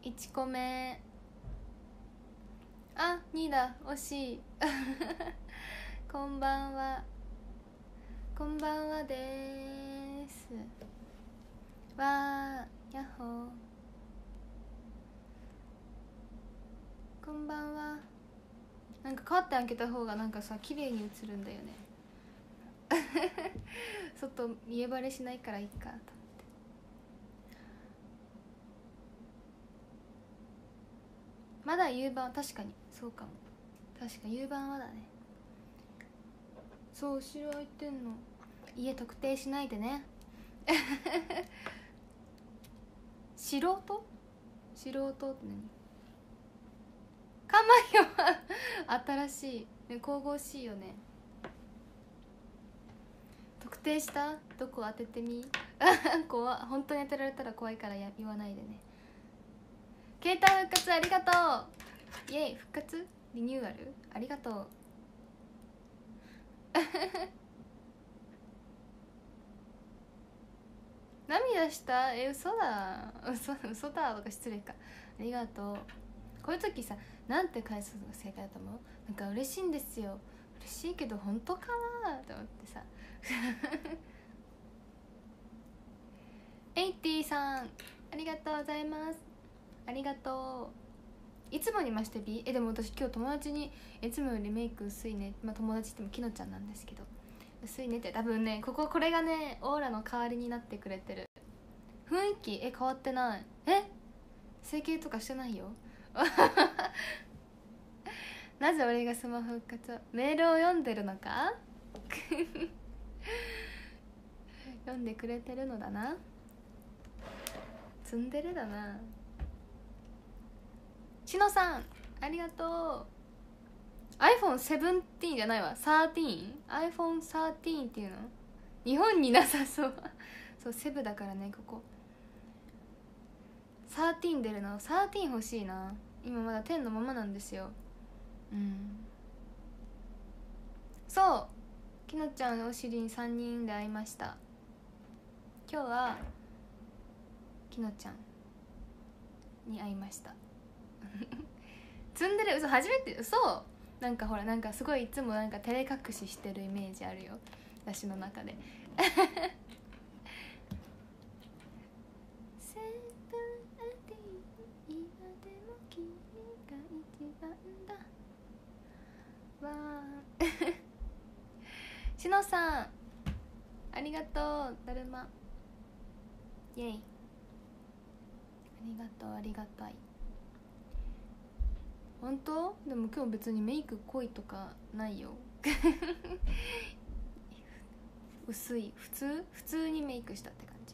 1個目。あ、2だ、惜しいこんばんは、こんばんはでーす。わー、やっほー、こんばんは。なんかカーテン開けた方がなんかさ綺麗に映るんだよね外見えバレしないからいいかと思って。まだ夕晩、確かにそうかも。確か夕晩はだね。そう、後ろ開いてんの。家特定しないでね素人って何？かまよは新しい、ね、神々しいよね。特定した？どこ当ててみ怖っ、本当に当てられたら怖いから言わないでね。携帯復活ありがとう。イエイ、復活リニューアルありがとう涙した？嘘だ嘘だとか失礼か。ありがとう。こういう時さ、なんて返すのが正解だと思う？なんか嬉しいんですよ、嬉しいけど本当かなと思ってさエイティさんありがとうございます。ありがとう。いつもにまして美？でも私今日友達にいつもよりメイク薄いね、まあ友達ってもきのちゃんなんですけど、薄いねって、多分ねこれがねオーラの代わりになってくれてる。雰囲気変わってない。整形とかしてないよなぜ俺がスマホ復活を、メールを読んでるのか読んでくれてるのだな。ツンデレだな。しのさんありがとう。 iPhone17 じゃないわ、13？iPhone13 っていうの日本になさそうそう、セブだからねここ。13出るの。13欲しいな。今まだ10のままなんですよ。そう、きのちゃんのお尻に3人で会いました。今日はきのちゃんに会いましたツンデレ？嘘、初めて？嘘。なんかほら、なんかすごいいつもなんか照れ隠ししてるイメージあるよ私の中でしのさんありがとう。だるまイエイ、ありがとう、ありがたい。本当？でも今日別にメイク濃いとかないよ薄い、普通にメイクしたって感じ。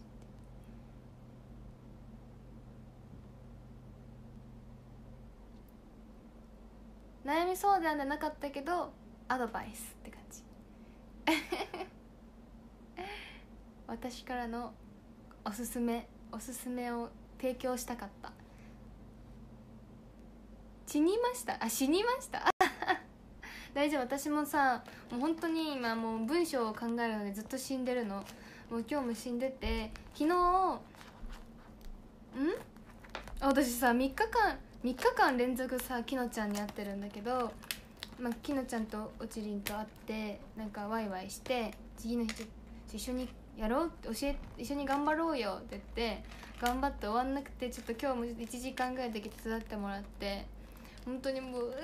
悩み相談じゃなかったけどアドバイスって感じ私からのおすすめを提供したかった。死にました大丈夫、私もさ、もう本当に今もう文章を考えるのでずっと死んでるの。もう今日も死んでて、昨日私さ3日間連続さきのちゃんに会ってるんだけど、まあ、きのちゃんとおちりんと会ってなんかワイワイして、次の日一緒にやろうって一緒に頑張ろうよって言って頑張って終わんなくて、ちょっと今日も1時間ぐらいだけ手伝ってもらって、本当にもううわ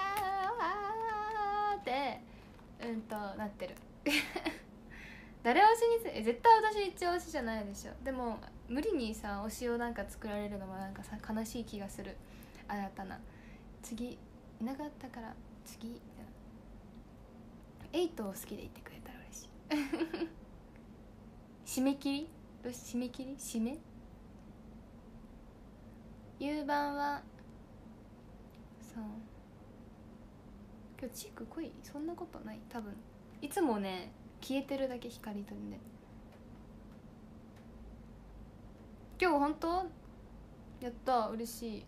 ーってなってる誰推しにする？絶対私一押しじゃないでしょ。でも無理にさ推しをなんか作られるのもなんかさ悲しい気がする。新たな次いなかったから次みたいな。8を好きでいてくれたら嬉しい締め切り夕晩はそう、今日チーク濃い？そんなことない多分。いつもね消えてるだけ、光飛んで。今日本当やった、嬉し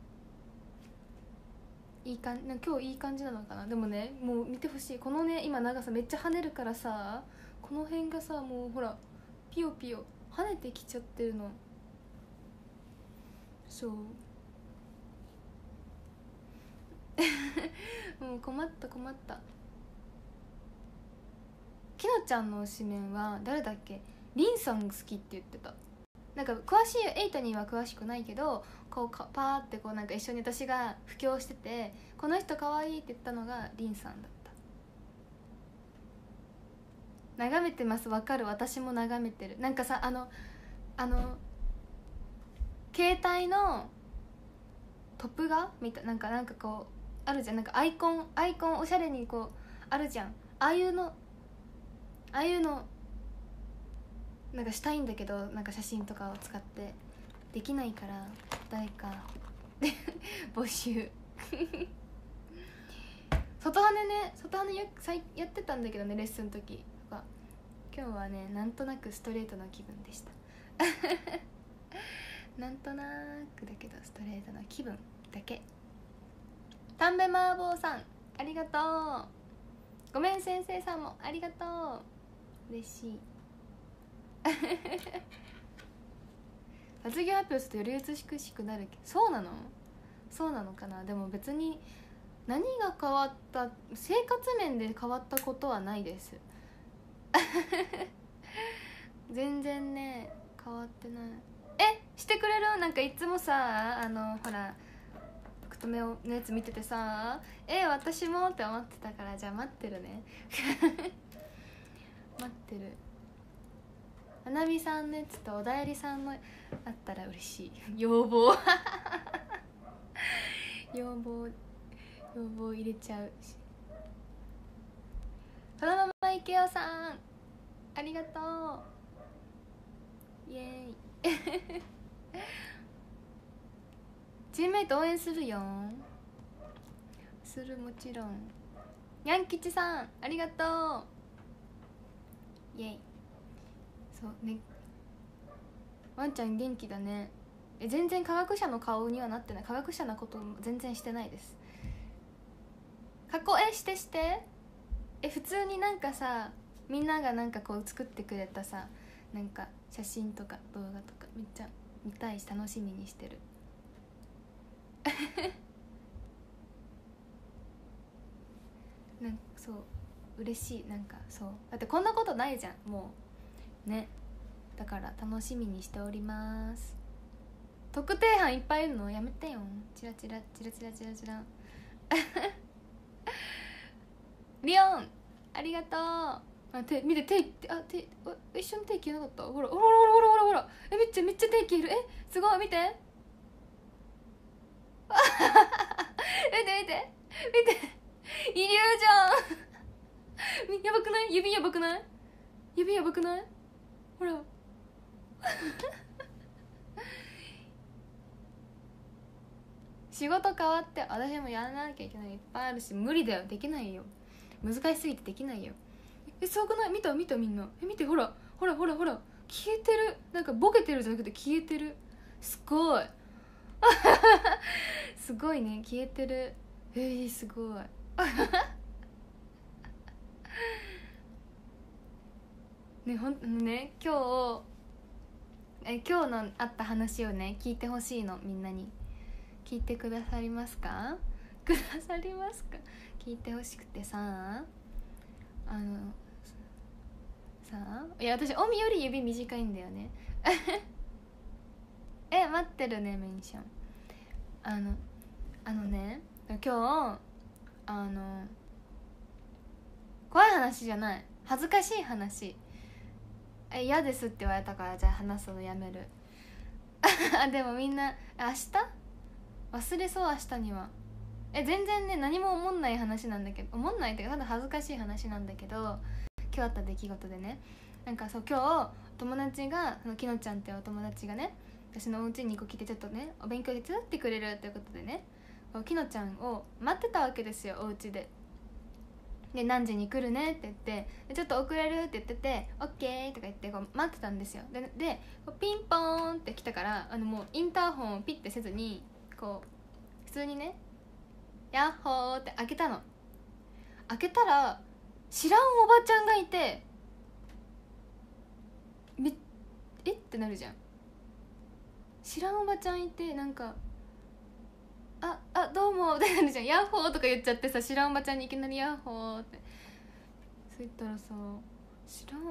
い。今日いい感じなのかな。でもねもう見てほしい、このね今長さめっちゃ跳ねるからさ、この辺がさもうほらピヨピヨ跳ねてきちゃってるの。そうもう困った困った。きのちゃんの推しメンは誰だっけ、リンさん好きって言ってた。なんか詳しいエイトには詳しくないけど、こうパーってこうなんか一緒に私が布教してて、この人可愛いって言ったのがリンさんだった。眺めてます、わかる、私も眺めてる。なんかさ、携帯のトップ画みたいなんかこうあるじゃん、なんかアイコンおしゃれにこうあるじゃん。ああいうのなんかしたいんだけど、なんか写真とかを使ってできないから、誰か募集外羽やってたんだけどね、レッスンの時とか。今日はね、なんとなくストレートな気分でしたなんとなくだけどストレートな気分だけ。田辺麻婆さんありがとう。ごめん先生さんもありがとう、嬉しい卒業発表するとより美しくなる。そうなのかな。でも別に何が変わった、生活面で変わったことはないです全然ね変わってない。してくれる？なんかいつもさ、ほら福留のやつ見ててさ、私もって思ってたから、じゃあ待ってるね待ってる。花火さんのやつとおだえりさんのあったら嬉しい要望要望入れちゃうし。そのままいけよさんありがとう、イエーイチームメイト応援するよ、する、もちろん。ヤン吉さんありがとう、イエイ。そうね、ワンちゃん元気だね。全然科学者の顔にはなってない。科学者なこと全然してないです。過去して普通になんかさ、みんながなんかこう作ってくれたさ、なんか写真とか動画とかめっちゃ見たいし、楽しみにしてるなんかそう嬉しい。なんかそうだってこんなことないじゃんもうね。だから楽しみにしております。特定班いっぱいいるのやめてよ。チラチラリオンありがとう。見て手一緒に手消えなかった？ほらめっちゃ手消える。すごい見て見てイリュージョンやばくない？指やばくない？ほら仕事変わって私もやらなきゃいけないいっぱいあるし、無理だよ、できないよ、難しすぎてできないよ。すごくない？見たみんな。見て、ほら消えてる。なんかボケてるじゃなくて消えてる。すごいすごいね、消えてる。すごいね、今日のあった話をね聞いてほしいの。みんなに聞いてくださりますか聞いてほしくてさ、いや私オミより指短いんだよね待ってるねメンション。ね、今日怖い話じゃない、恥ずかしい話。嫌ですって言われたから、じゃあ話すのやめるでもみんな明日忘れそう。明日には全然ね、何も思んない話なんだけど、思んないっていうかただ恥ずかしい話なんだけど、今日あった出来事でね、なんかそう、今日友達が、そのきのちゃんっていうお友達がね、私のお家に来てちょっとねお勉強手伝ってくれるということでね、きのちゃんを待ってたわけですよ、お家で。で何時に来るねって言って、ちょっと遅れるって言ってて、オッケーとか言ってこう待ってたんですよ。でピンポーンって来たから、もうインターホンをピッてせずにこう普通にね、ヤッホーって開けたの。開けたら知らんおばちゃんがいて、ってなるじゃん。知らんおばちゃんいて、なんかどうもってなるじゃん。ヤッホーとか言っちゃってさ、知らんおばちゃんにいきなりヤッホーってそう言ったらさ、知らん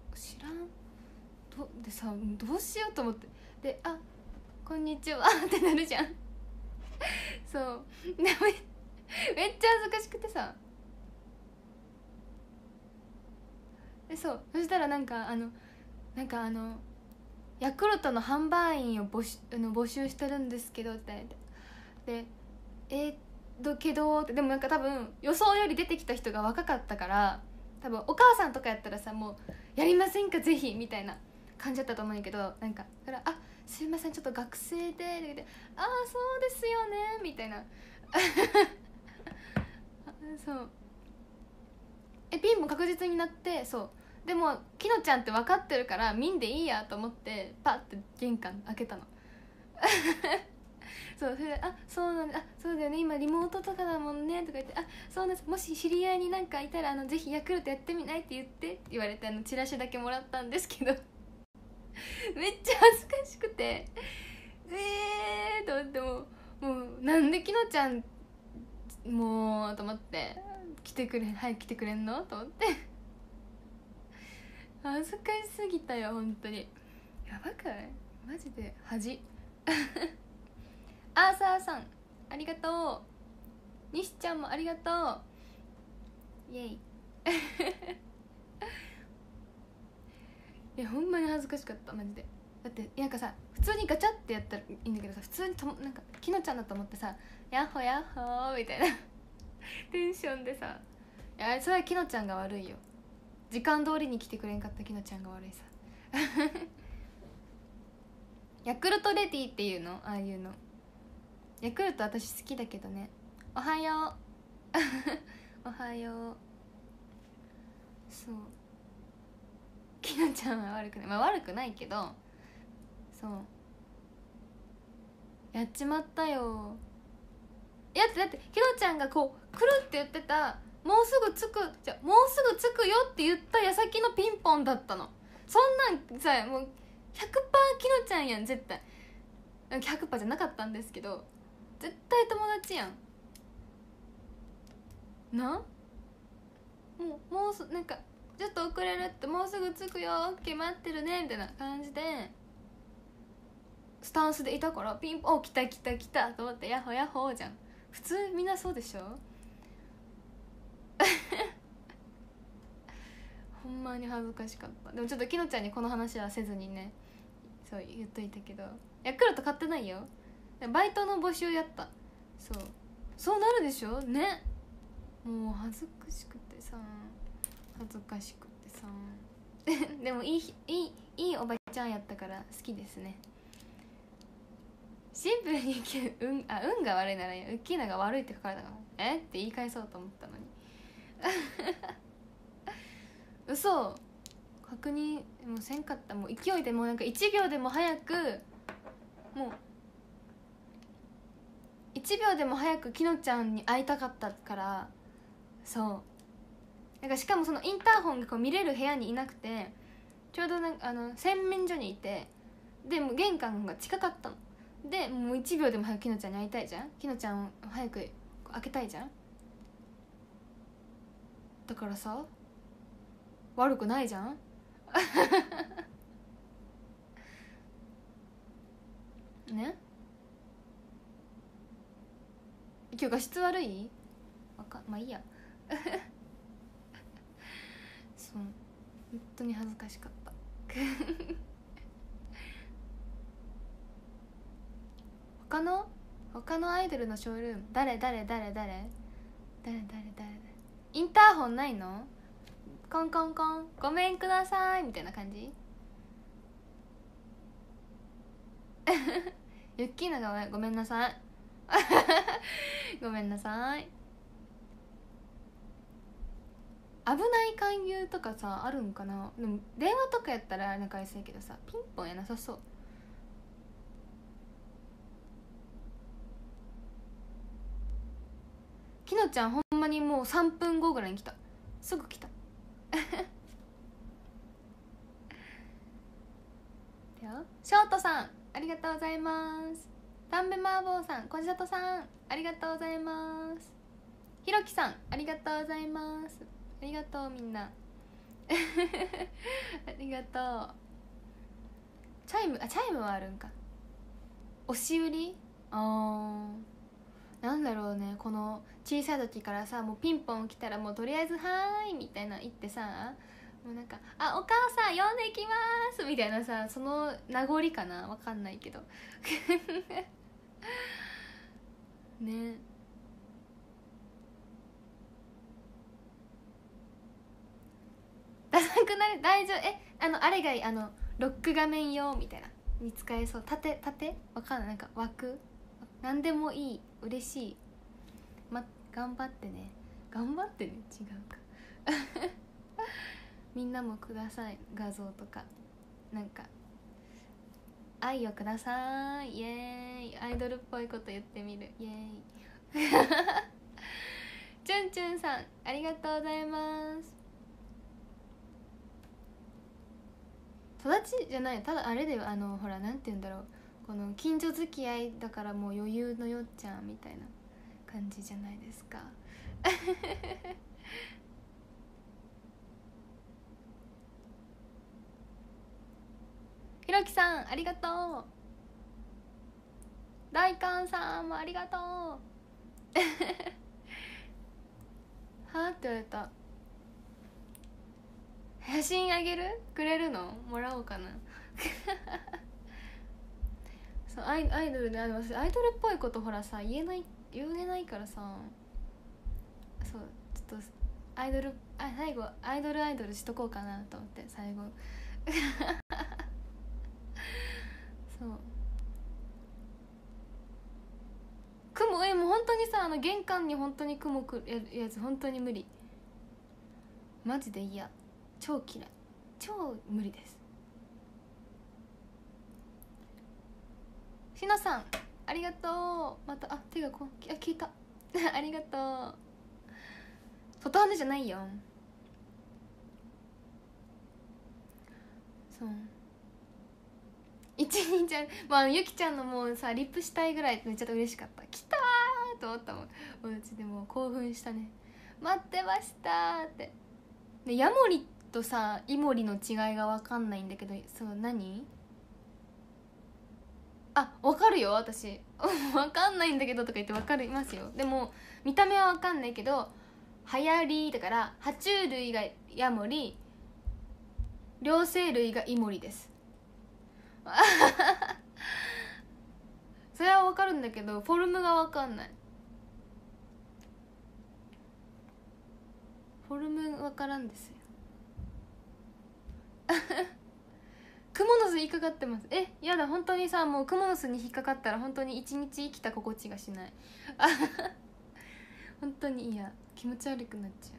でさ、どうしようと思って、でこんにちはってなるじゃんそうでめっちゃ恥ずかしくてさ、でそしたらなんかヤクルトの販売員を募集してるんですけどって言って、けどってでもなんか多分予想より出てきた人が若かったから、多分お母さんとかやったらさ、もうやりませんかぜひみたいな感じだったと思うんやけど、なんかだからすいませんちょっと学生でって言って、そうですよねみたいなそうピンも確実になって、そうでもきのちゃんって分かってるから見んでいいやと思ってパッて玄関開けたのそうそれでそうなんだ、そうだよね今リモートとかだもんねとか言って、そうなんです、もし知り合いになんかいたらぜひヤクルトやってみないって言って言われてチラシだけもらったんですけどめっちゃ恥ずかしくてと思って、もうなんできのちゃんもうと思って、来てくれんのと思って恥ずかしすぎたよ本当に、やばくない？マジで恥アーサーさんありがとう、西ちゃんもありがとう、イエイいやほんまに恥ずかしかったマジで。だってなんかさ、普通にガチャってやったらいいんだけどさ、普通になんかきのちゃんだと思ってさ、ヤッホヤッホーみたいなテンションでさ、いやそれはきのちゃんが悪いよ、時間通りに来てくれんかったきのちゃんが悪いさヤクルトレディっていうの、ああいうのヤクルト私好きだけどね。おはようおはよう。そうきのちゃんは悪くない、悪くないけど、そうやっちまったよ。だってきのちゃんがこう来るって言ってた、もうすぐ着くよって言った矢先のピンポンだったの。そんなんさもう 100% きのちゃんやん絶対。 100% じゃなかったんですけど、絶対友達やんな。もうなんかちょっと遅れるって、もうすぐ着くよ OK 待ってるねみたいな感じでスタンスでいたから、ピンポン来たと思って、ヤッホヤッホーじゃん。普通みんなそうでしょほんまに恥ずかしかった。でもちょっときのちゃんにこの話はせずにね、そう言っといたけど、ヤクルト買ってないよ、バイトの募集やった。そうなるでしょね。もう恥ずかしくてさでもいいおばちゃんやったから好きですね。シンプルに運が悪いならウッキーナが悪いって書かれたからって言い返そうと思ったのに嘘、確認もうせんかった。もう勢いでもうなんか1秒でも早く、もう1秒でも早くきのちゃんに会いたかったから。そうなんかしかもそのインターホンがこう見れる部屋にいなくて、ちょうどなんか洗面所にいて、でもう玄関が近かったので、もう1秒でも早くきのちゃんに会いたいじゃん。きのちゃんを早く開けたいじゃん。だからさ悪くないじゃんね。今日画質悪い？まあいいやそう本当に恥ずかしかった他のアイドルのショールーム、誰インターホンないの？コンコンコンごめんくださいみたいな感じユッキーナがごめんなさいごめんなさい。危ない勧誘とかさあるんかな。でも電話とかやったら仲良さいけどさ、ピンポンやなさそう。きのちゃんほんまにもう3分後ぐらいに来た、すぐ来たショートさんありがとうございます。 田辺麻婆さん、小里さんありがとうございます。ひろきさんありがとうございます。ありがとうみんなありがとう。チャイムはあるんか。押し売り、なんだろうね、この小さい時からさ、もうピンポン来たらもうとりあえず「はーい」みたいな言ってさ、もうなんか「あ、お母さん呼んできます」みたいなさ、その名残かな、わかんないけどね。ダサくなる、大丈夫。あれがいい、ロック画面用みたいなに使えそう。縦わかんない、なんか枠なんでもいい、嬉しい。頑張ってね、違うかみんなもください、画像とか。なんか愛をください、イエーイ。アイドルっぽいこと言ってみる、イエーイチュンチュンさんありがとうございます。育ちじゃない、ただあれだよ、ほらなんて言うんだろう、この近所付き合いだからもう余裕のよっちゃんみたいな感じじゃないですかひろきさんありがとう。大観さんもありがとうはーって言われた。写真あげるくれるのもらおうかなそう、アイドルでアイドルっぽいことほらさ言えないからさ、そうちょっと最後アイドルしとこうかなと思って、最後そう雲、もう本当にさ、玄関に本当に雲くるやつ本当に無理、マジで嫌、超嫌い、超無理です。しのさんありがとう。また手が消えたありがとう。外羽じゃないよ。そう一日ちゃん、ゆきちゃんのもうさリップしたいぐらいめっちゃ嬉しかった。来たーと思ったもん。うちでも興奮したね。待ってましたって。でヤモリとさイモリの違いが分かんないんだけど、そう何、分かるよ私分かんないんだけどとか言って分かりますよ。でも見た目は分かんないけど、流行りだから爬虫類がヤモリ、両生類がイモリですそれは分かるんだけどフォルムが分かんない。フォルム分からんですよクモの巣引っかかってます。やだ、本当にさ、もうクモの巣に引っかかったら本当に一日生きた心地がしない本当に嫌、気持ち悪くなっちゃ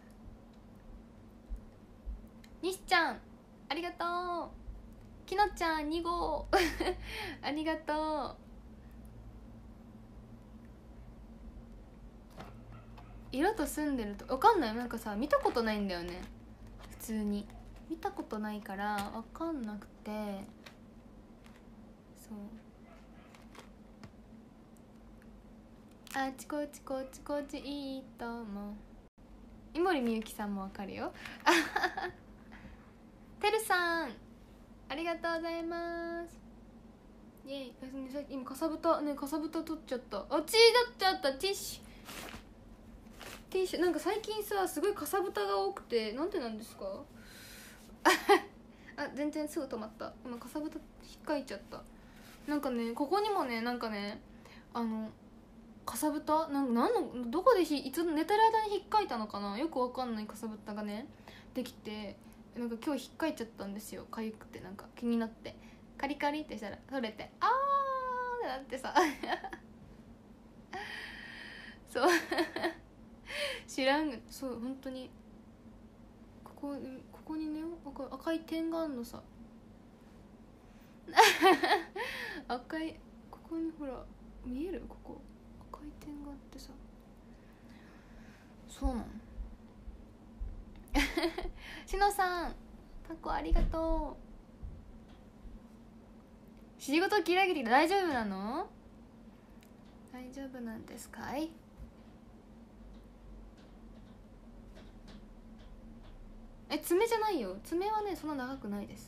う。にしちゃんありがとう。きのちゃん2号ありがとう。色と住んでると分かんない、なんかさ見たことないんだよね、普通に見たことないから分かんなくて、そうあちこちこちこちいいと思う。井森美幸さんも分かるよてるさんありがとうございます。イエイ。今かさぶた取っちゃった。血だっちゃった。ティッシュなんか最近さすごいかさぶたが多くて、なんでなんですか全然すぐ止まった。今かさぶた引っかいちゃった。なんかね、ここにもね、なんかね、かさぶたどこでいつ寝てる間に引っかいたのかな、よくわかんないかさぶたがねできて、なんか今日引っかいちゃったんですよ。かゆくてなんか気になってカリカリってしたら取れて、あーってなってさそう知らん。そう本当にここにね赤い点があんのさ赤い、ここにほら見える、ここ赤い点があってさ、そうなのしのさんタコありがとう。仕事ギラギラ大丈夫なの？ 大丈夫なんですかい？爪じゃないよ、爪はねそんな長くないです。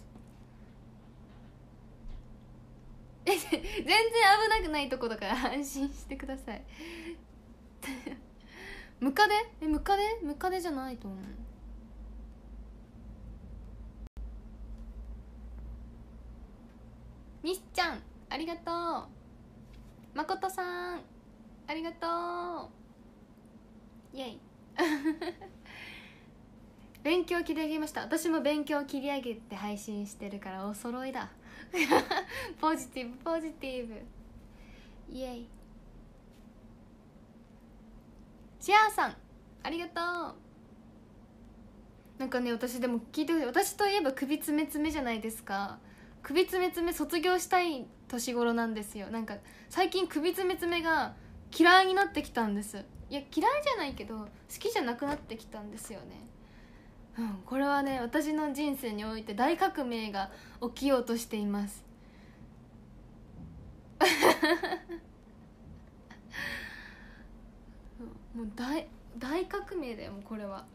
全然危なくないとこだから安心してください。ムカデ？ムカデじゃないと思う。ミスちゃんありがとう。まことさんありがとう。イエイ。勉強切り上げました。私も勉強切り上げて配信してるからお揃いだ。ポジティブポジティブ、イエイ。シアーさんありがとう。なんかね、私でも聞いてほしい。私といえば首つめつめじゃないですか。首つめつめ卒業したい年頃なんですよ。なんか最近首つめつめが嫌いになってきたんです。いや嫌いじゃないけど好きじゃなくなってきたんですよね。これはね私の人生において大革命が起きようとしています。もう大革命だよ、もうこれは。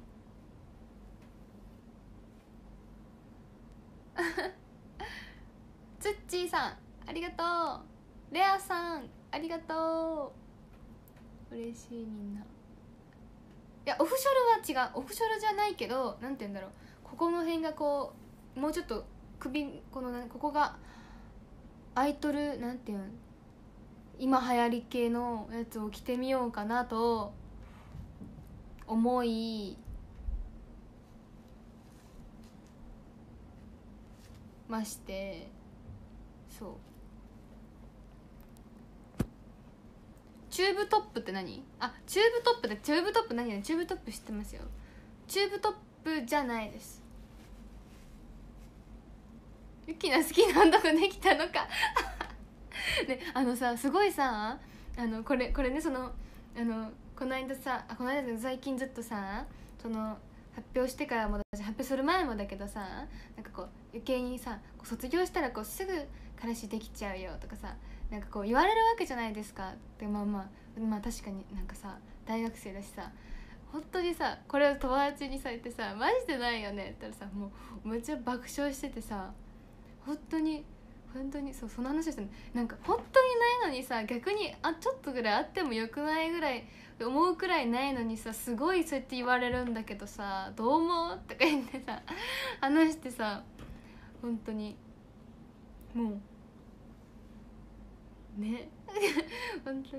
ツッチーさんありがとう。レアさんありがとう。嬉しい。みんな。いやオフショルは違う、オフショルじゃないけど、なんて言うんだろう、ここの辺がこうもうちょっと首、ここが開いとる、なんていうん、今流行り系のやつを着てみようかなと思いまして、そう。チューブトップって何？チューブトップで、チューブトップ何？チューブトップ知ってますよ。チューブトップじゃないです。ユキナ好きなとこできたのか。ね、さ、すごいさ、これね、この間さ、この間で最近ずっとさ、発表してからもだし、発表する前もだけどさ、なんかこう余計にさ、卒業したらこうすぐ彼氏できちゃうよとかさ、なんかこう言われるわけじゃないですか。でまあ確かになんかさ、大学生だしさ、本当にさ、これを友達にさ言ってさ、マジでないよねって言ったらさ、もうめっちゃ爆笑しててさ、本当にそう、その話してる。なんか本当にないのにさ、逆にちょっとぐらいあってもよくないぐらい思うくらいないのにさ、すごいそうやって言われるんだけどさ、どう思うとか言ってさ話してさ、本当にもうね。本当に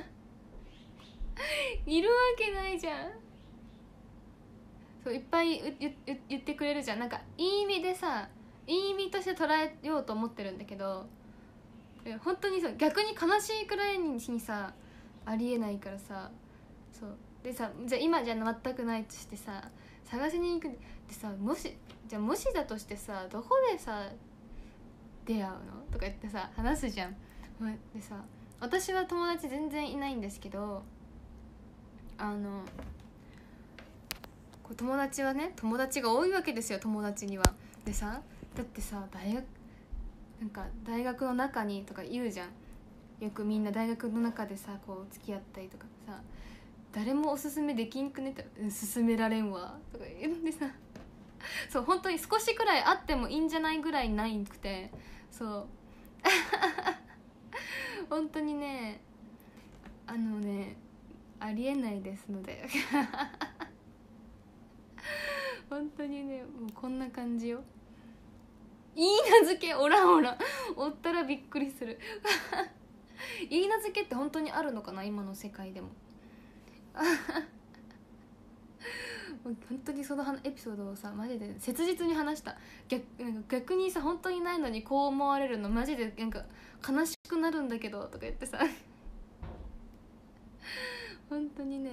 いるわけないじゃん。そう、いっぱい言ってくれるじゃん。なんかいい意味でさ、いい意味として捉えようと思ってるんだけど、本当にさ、逆に悲しいくらいにさありえないからさ、そうでさ、じゃあ今じゃ全くないとしてさ、探しに行くでさ、もしだとしてさ、どこでさ出会うのとか言ってさ話すじゃん。でさ、私は友達全然いないんですけど、友達はね、友達が多いわけですよ、友達には。でさ、だってさ、大学の中にとか言うじゃん。よくみんな大学の中でさこう付き合ったりとかさ、誰もおすすめできんくねって、勧められんわとか言うんでさ、そう、本当に少しくらいあってもいいんじゃないぐらいないくて、そう本当にね、ありえないですので本当にね、もうこんな感じよ。いい名付け、おらんおったらびっくりする。いい名付けって本当にあるのかな、今の世界でも。本当にそのエピソードをさ、マジで切実に話した。逆にさ、本当にないのにこう思われるのマジでなんか悲しくなるんだけどとか言ってさ本当にね、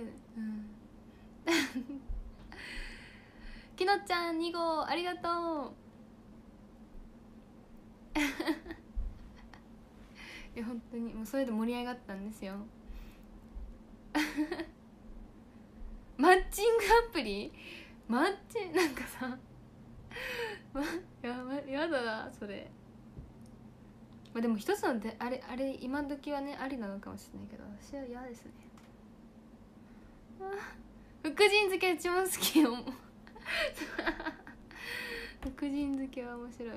きのちゃん2号ありがとう。いや本当にもうそれで盛り上がったんですよ。マッチングアプリ、なんかさやだなそれ。 まあ、でも一つのであれ今時はねありなのかもしれないけど、私は嫌ですね。福神漬け一番好きよ福神漬けは面白い。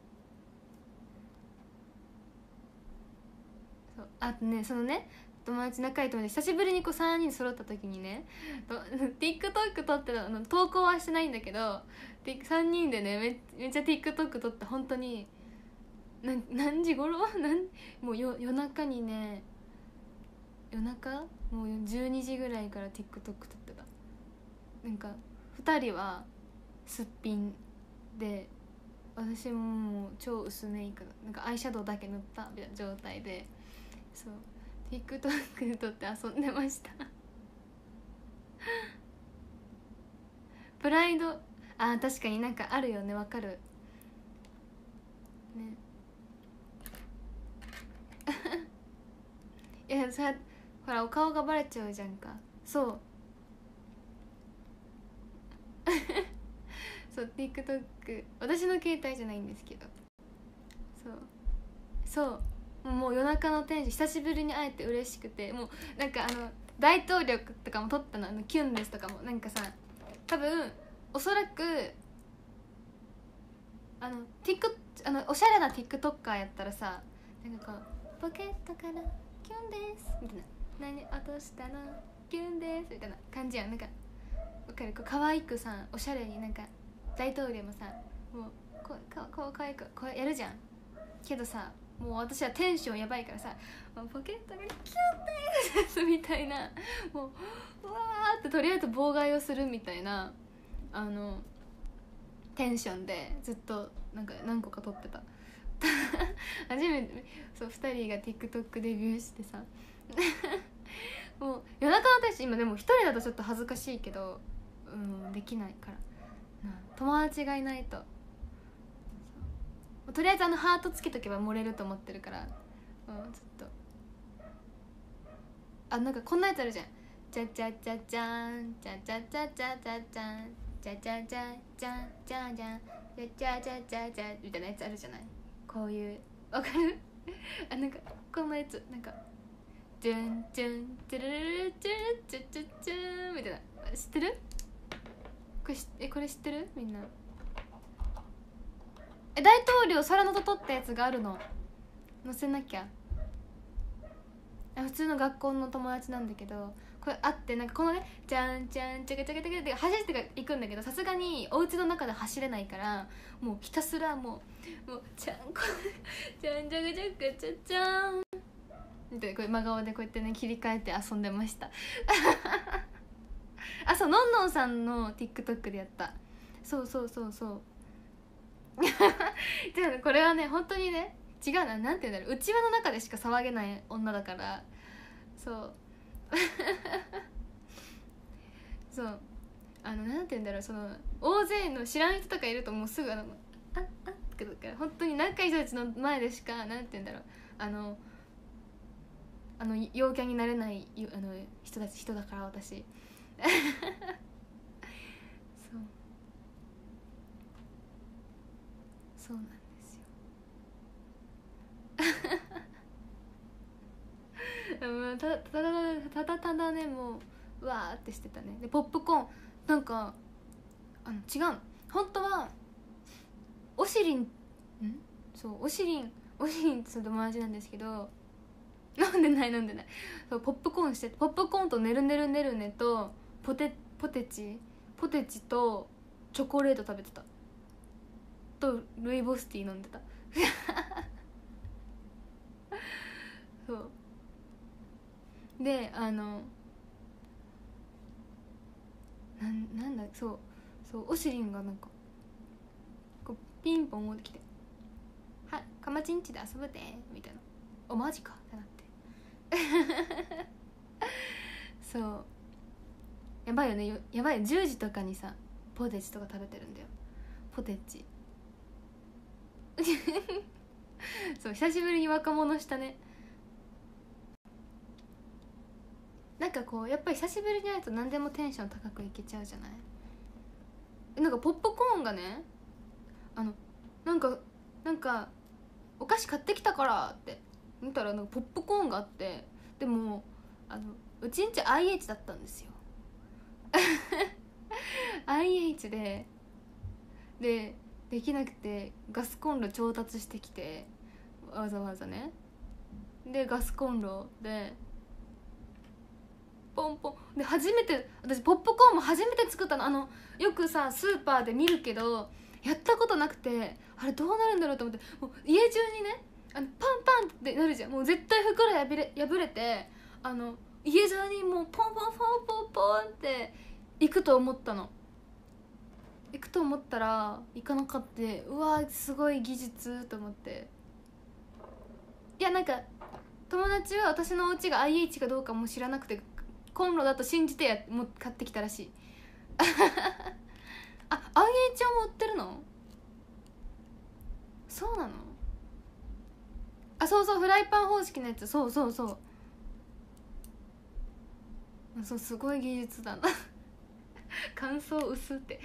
そうあとね、そのね友達仲いい友達久しぶりにこう3人揃った時にねTikTok 撮ってたの、投稿はしてないんだけど3人でねめっちゃ TikTok 撮って、本当に何時頃もう夜中にね、夜中もう12時ぐらいから TikTok 撮ってた。なんか2人はすっぴんで、私ももう超薄メイク、なんかアイシャドウだけ塗ったみたいな状態で、そう TikTok で撮って遊んでましたプライド、あー確かになんかあるよね、わかるねいやさ、ほらお顔がバレちゃうじゃんか。そうそう TikTok 私の携帯じゃないんですけど、そうもう夜中の天使久しぶりに会えて嬉しくて、もうなんか大統領とかも撮ったの、キュンですとかもなんかさ、多分おそらくおしゃれな TikToker やったらさ、なんかこうポケットからキュンですみたいな、何落としたのキュンですみたいな感じやん。なんかわかる、こう可愛くさ、おしゃれになんか大統領もさ、もうこう可愛くこうやるじゃん。けどさ、もう私はテンションやばいからさ、ポケットがキュンですみたいな、もううわーってとりあえず妨害をするみたいなテンションでずっとなんか何個か撮ってた初めてそう2人が TikTok デビューしてさもう夜中の私今でも1人だとちょっと恥ずかしいけど、できないから友達がいないと、とりあえずハートつけとけば漏れると思ってるから、ちょっとなんかこんなやつあるじゃん、チャチャチャチャンチャチャチャチャチャチャンチャチャチャチャンチャチャンチャチャチャチャチャみたいなやつあるじゃない。こういうわかるなんかこんなやつ、なんかチュンチュンチュルルルチュルチュチュチュみたいな、知ってる？これ知ってる？みんな大統領空のと撮ったやつがあるの、載せなきゃ。普通の学校の友達なんだけど、これあって、なんかこのねじゃんじゃんチャカチャカチャカって走っていくんだけど、さすがにお家の中で走れないから、もうひたすらもうちゃんこちゃんじゃかちゃかちゃちゃんみたいな、これ真顔でこうやってね切り替えて遊んでましたそうのんのんさんの TikTok でやった。そうじゃあこれはね本当にね違うな、なんて言うんだろう、内輪の中でしか騒げない女だから、そうそうなんて言うんだろう、その大勢の知らん人とかいるともうすぐってか本当に仲いい人たちの前でしか、なんて言うんだろう、陽キャになれない人だから私そうなんですよただね、もうわーってしてたね。でポップコーンなんか違うの、本当はおしりんおしりんって友達なんですけど、飲んでないそうポップコーンして、ポップコーンとねるねるねるねとポテチとチョコレート食べてたとルイボスティー飲んでたそうでなんだそうおしりんがなんかこうピンポン持ってきて「はいかまちんちで遊ぶで」みたいな「おマジか」ってなってそうやばいよね、やばい、10時とかにさポテチとか食べてるんだよ、ポテチそう久しぶりに若者したね。なんかこうやっぱり久しぶりに会うと何でもテンション高くいけちゃうじゃない。なんかポップコーンがねなんかお菓子買ってきたからって見たらなんかポップコーンがあって、でもうちんち IH だったんですよIH でできなくてガスコンロ調達してきて、わざわざね、でガスコンロでポンポンで初めて、私ポップコーンも初めて作ったの。よくさスーパーで見るけどやったことなくて、あれどうなるんだろうと思って、もう家中にねパンパンってなるじゃん。もう絶対袋破れて家中にもうポンポンポンポンポンって行くと思ったの。行くと思ったら行かなかった。うわすごい技術と思って。いやなんか友達は私のお家が IH かどうかも知らなくて、コンロだと信じてもう買ってきたらしいあ、IH も売ってるの？そうなの？あ、そうそう、フライパン方式のやつ、そうそうそう、そう、すごい技術だな感想薄って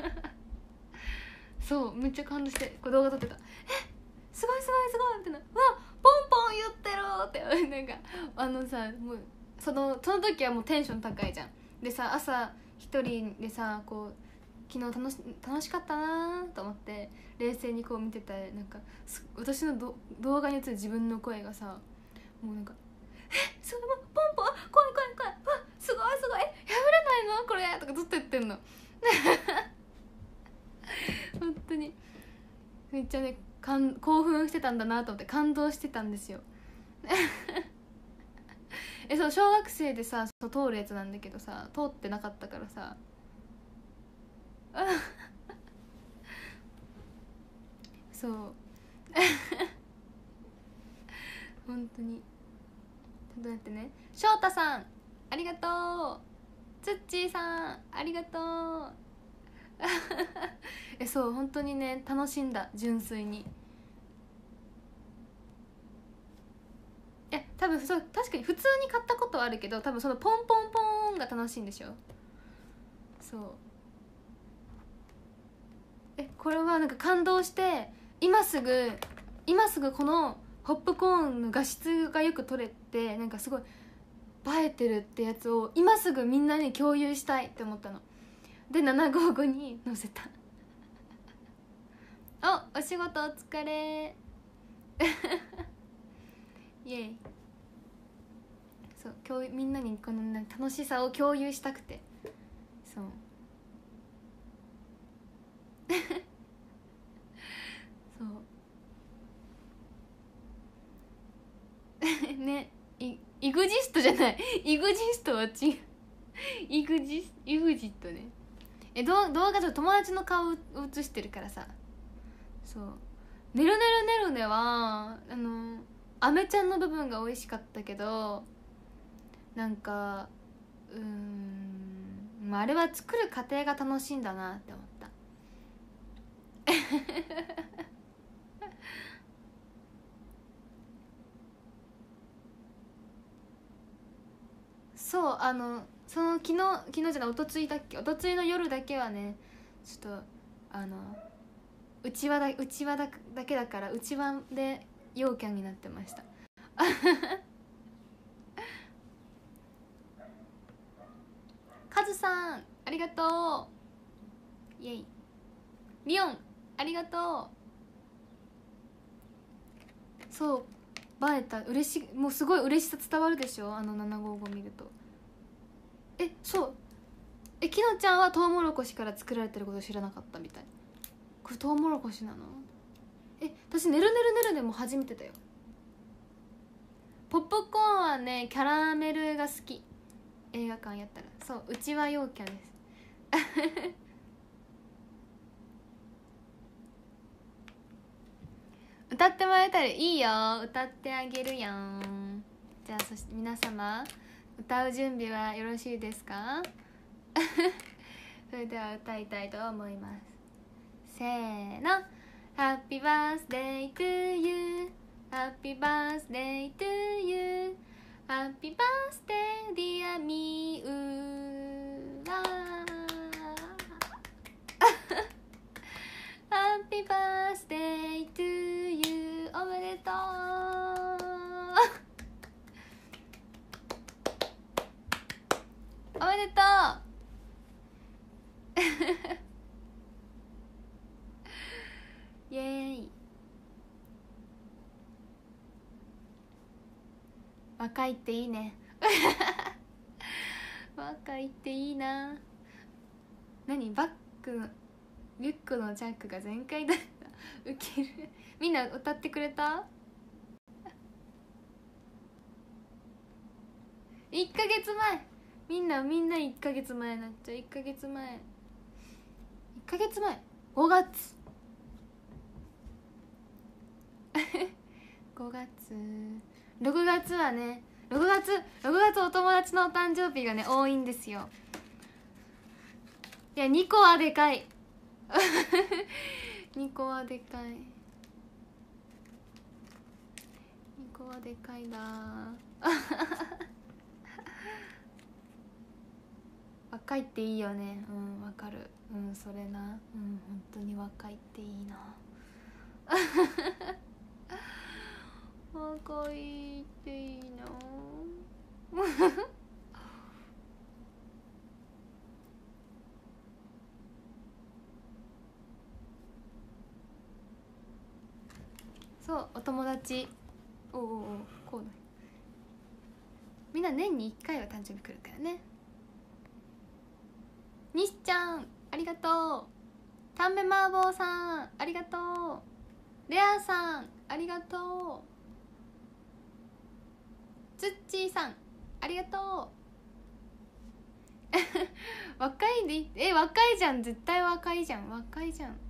そうめっちゃ感動してこれ動画撮ってた。すごいすごいすごいってな、うわポンポン言ってるってなんかさ、もうその時はもうテンション高いじゃん。でさ、朝一人でさこう昨日楽しかったなと思って冷静にこう見てたら、なんか私の動画に映る自分の声がさ、もうなんかそれもポンポン怖い怖い怖い、わすごいすごい、破れないのこれとかずっと言ってんの本当にめっちゃね興奮してたんだなと思って感動してたんですよそう小学生でさ通るやつなんだけどさ、通ってなかったからさそう本当に。ちょっと待ってね。翔太さんありがとう、つっちーさんありがとうそう本当にね楽しんだ、純粋に。多分そう確かに普通に買ったことはあるけど、多分そのポンポンポーンが楽しいんでしょ。そうこれはなんか感動して、今すぐこのポップコーンの画質がよく撮れて、なんかすごい映えてるってやつを今すぐみんなに共有したいって思ったので、755に載せたお仕事お疲れイエイ。そうみんなにこの楽しさを共有したくて、そうそうね、イグジストじゃない、イグジストは違うイグジットね。動画で友達の顔映してるからさ。そうねるねるねるねはアメちゃんの部分が美味しかったけど、なんかあれは作る過程が楽しいんだなって思ったそうその昨日じゃない、おとついだっけ、おとついの夜だけはね、ちょっとうちわだけだから、うちわで陽キャンになってましたカズさんありがとう、イエイ。リオンありがとう。そう映えた、嬉しい、もうすごい嬉しさ伝わるでしょ、755見ると。そうきのちゃんはトウモロコシから作られてること知らなかったみたい。これトウモロコシなの？私ねるねるねるねも初めてだよ。ポップコーンはねキャラメルが好き。映画館やったらそううちは陽キャンです歌ってもらえたらいいよ、歌ってあげるやん。じゃあそして皆様歌う準備はよろしいですかそれでは歌いたいと思います。せーの。 Happy birthday to you Happy birthday to you Happy birthday dear みうわHappy birthday to you おめでめでとうイエーイ。若いっていいね若いっていいな。何バッグのリュックのジャックが全開だったウケる。みんな歌ってくれた？1ヶ月前。みんな1ヶ月前になっちゃう。1ヶ月前5月5月6月はね、6月お友達のお誕生日がね多いんですよ。いや2個はでかい2個はでかい2個はでかいな若いっていいよね。うん、わかる。うん、それな。うん、本当に若いっていいな若いっていいなそう、お友達。おうおうおう、こうだ。みんな年に1回は誕生日来るからね。西ちゃんありがとう。たんべ麻婆さんありがとう。レアさんありがとう。つっちーさんありがとう若いで若いじゃん。絶対若いじゃん。若いじゃん。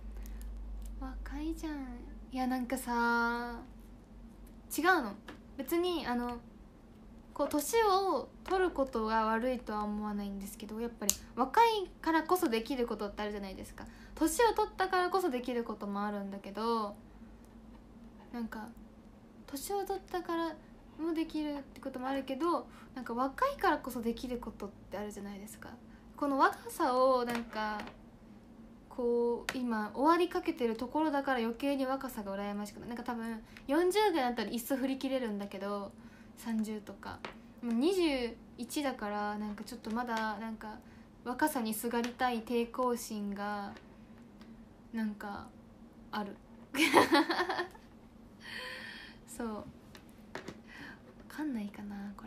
いやなんかさ違うの。別にこう年を取ることが悪いとは思わないんですけど、やっぱり若いからこそできることってあるじゃないですか。年を取ったからこそできることもあるんだけど、なんか年を取ったからもできるってこともあるけど、なんか若いからこそできることってあるじゃないですか。この若さをなんかこう今終わりかけてるところだから余計に若さが羨ましくない。なんか多分40ぐらいだったらいっそ振り切れるんだけど、30とかもう21だから、なんかちょっとまだなんか若さにすがりたい抵抗心がなんかあるそうわかんないかなこ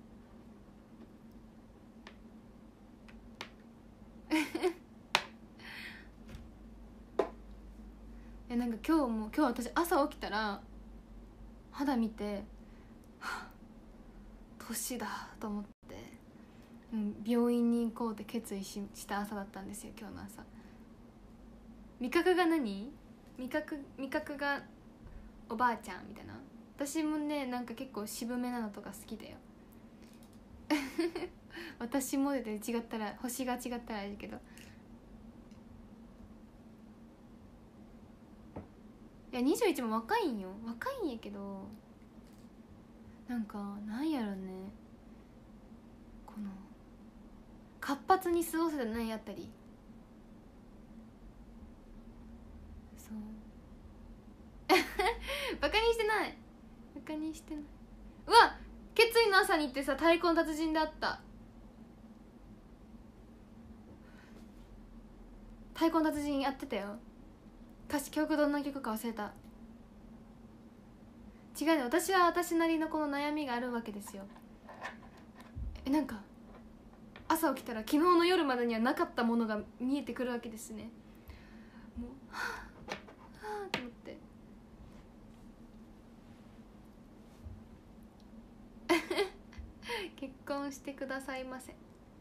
れなんか今日私朝起きたら肌見て年だと思って、うん、病院に行こうって決意した朝だったんですよ今日の朝。味覚が何？味覚がおばあちゃんみたいな。私もねなんか結構渋めなのとか好きだよ私もで違ったら星が違ったらあれだけど、いや21も若いんよ。若いんやけどなんかなんやろね、この活発に過ごせてないあたり。そうバカにしてない。うわ決意の朝に行ってさ、太鼓の達人であった。太鼓の達人やってたよ。曲どんな曲か忘れた。違うね、私は私なりのこの悩みがあるわけですよ。なんか朝起きたら昨日の夜までにはなかったものが見えてくるわけですね。もうはぁはぁと思って結婚してくださいませ。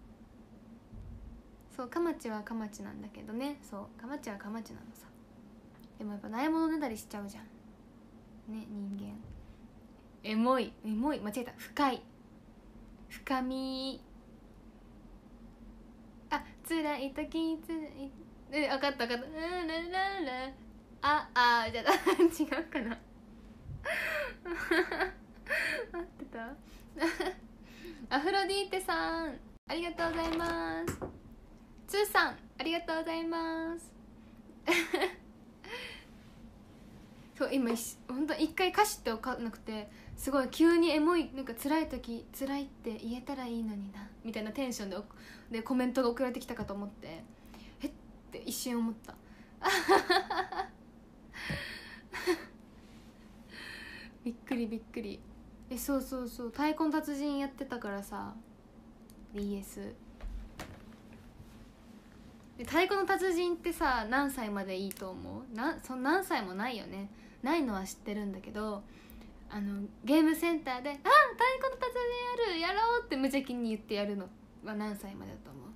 そう、かまちはかまちなんだけどね。そう、かまちはかまちなのさ。でもやっぱないものねだりしちゃうじゃんね、人間。エモい間違えた。深み。あ、辛い時分かったじゃあ違うかな合ってたアフロディーテさんありがとうございます。ツーさんありがとうございますそう今本当一回歌詞って分かんなくて、すごい急にエモい、なんか辛い時辛いって言えたらいいのになみたいなテンションでコメントが送られてきたかと思って、えって一瞬思ったびっくりびっくり。そうそうそう、太鼓の達人やってたからさ DS で。太鼓の達人ってさ何歳までいいと思う？何歳もないよね。ないのは知ってるんだけど、ゲームセンターで「あ、太鼓の達人やろう」って無邪気に言ってやるのは何歳までだと思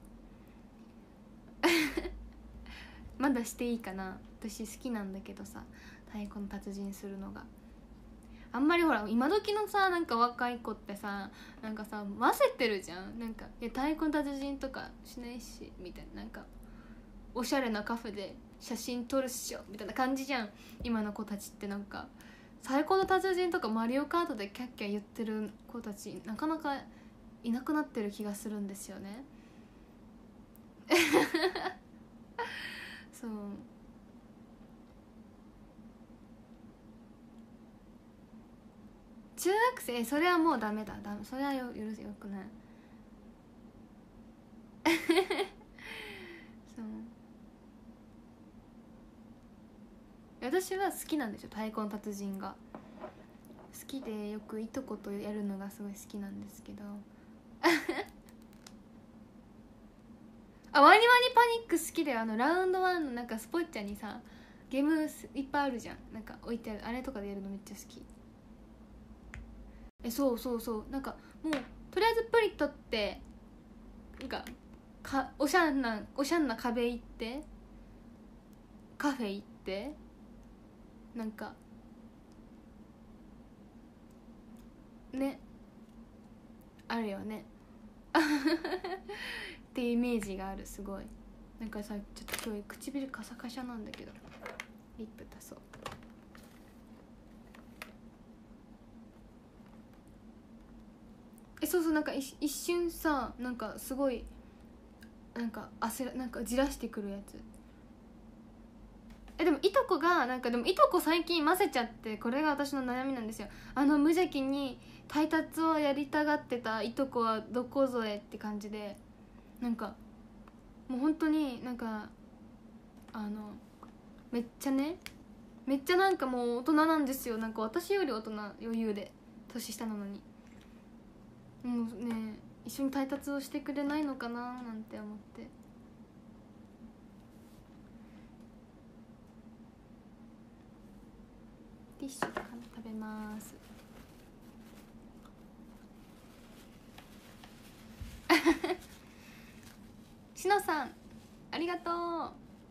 う？まだしていいかな。私好きなんだけどさ、太鼓の達人するのが。あんまりほら今時のさ、なんか若い子ってさ、なんかさ混ぜてるじゃん。なんか太鼓の達人とかしないしみたいな、なんかおしゃれなカフェで写真撮るっしょみたいな感じじゃん今の子たちって。なんか太鼓の達人とかマリオカートでキャッキャ言ってる子たちなかなかいなくなってる気がするんですよねそう。中学生、それはもうダメだ、それはよくないそう私は好きなんですよ、太鼓の達人が好きで、よくいとことやるのがすごい好きなんですけどあ、ワニワニパニック好きだよ。ラウンドワンのなんかスポッチャにさゲームいっぱいあるじゃん、なんか置いてある、あれとかでやるのめっちゃ好き。そうそうそう、なんかもうとりあえずプリ取って、なんかおしゃんな壁行って、カフェ行って、なんかね、あるよねっていうイメージがある。すごいなんかさ、ちょっと今日唇カサカサなんだけど、リップ足そう。そうそう、なんか一瞬さ、なんかすごいなんかなんかじらしてくるやつ。でもいとこがなんか、でもいとこ最近混ぜちゃって、これが私の悩みなんですよ。無邪気に配達をやりたがってたいとこはどこぞへって感じで、なんかもう本当になんかめっちゃなんかもう大人なんですよ。なんか私より大人、余裕で年下なのに。もうね、一緒に配達をしてくれないのかななんて思って。ティッシュ食べますしのさんありがとう。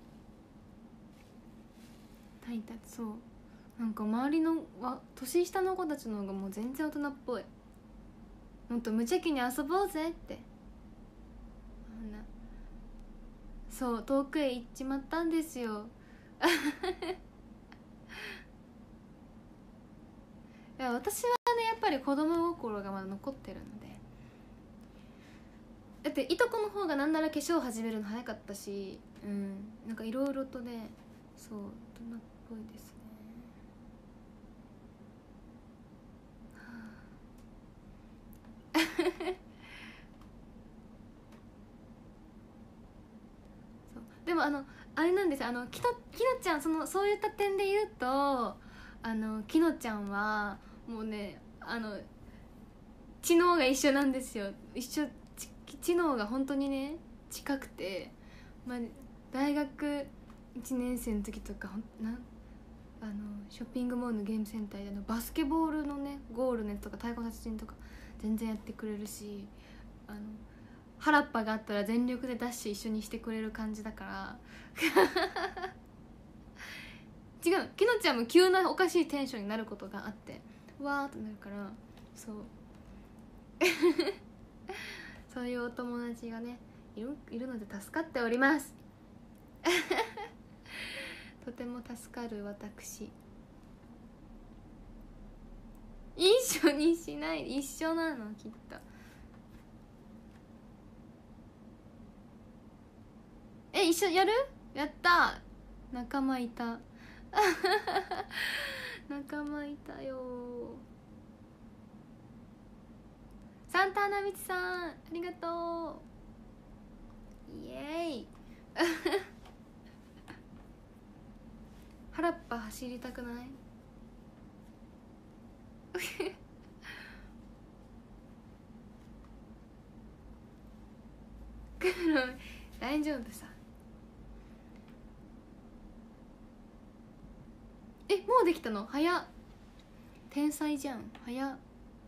配達、そうなんか周りの年下の子たちの方がもう全然大人っぽい。もっと無邪気に遊ぼうぜって。そう遠くへ行っちまったんですよいや私はね、やっぱり子供心がまだ残ってるので。だっていとこの方がなんなら化粧始めるの早かったし、なんかいろいろとね、そう大人っぽいですねそうでもあれなんですよ、きのちゃん、そういった点で言うと、きのちゃんはもうね、知能が一緒なんですよ。知能が本当にね近くて、まあ、大学1年生の時とかショッピングモールのゲームセンターでバスケボールのねゴールのやつとか太鼓達人とか全然やってくれるし、原っぱがあったら全力でダッシュ一緒にしてくれる感じだから違う、きのちゃんも急なおかしいテンションになることがあって、わーってなるから、そうそういうお友達がねいるので助かっておりますとても助かる私。一緒にしない、一緒なのきっと。一緒やる？やった、仲間いた。 仲間いたよ。サンタアナミチさんありがとう。イエーイ原っぱ走りたくない大丈夫さ。もうできたの早っ。天才じゃん早っ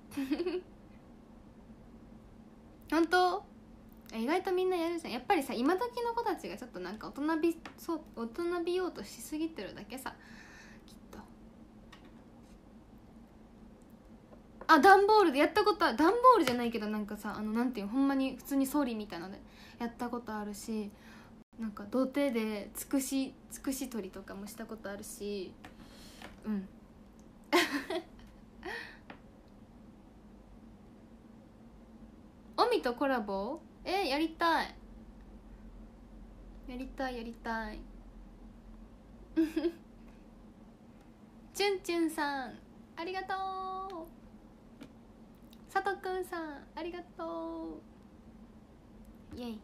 本当意外とみんなやるじゃん。やっぱりさ今時の子たちがちょっとなんか大人びようとしすぎてるだけさきっと。段ボールでやったことある。段ボールじゃないけどなんかさなんていうほんまに普通にソリみたいなのでやったことあるし、なんか土手でつくし取りとかもしたことあるし。オミとコラボやりたいやりたいチュンチュンさんありがとう。さとくんさんありがとう。イエイ。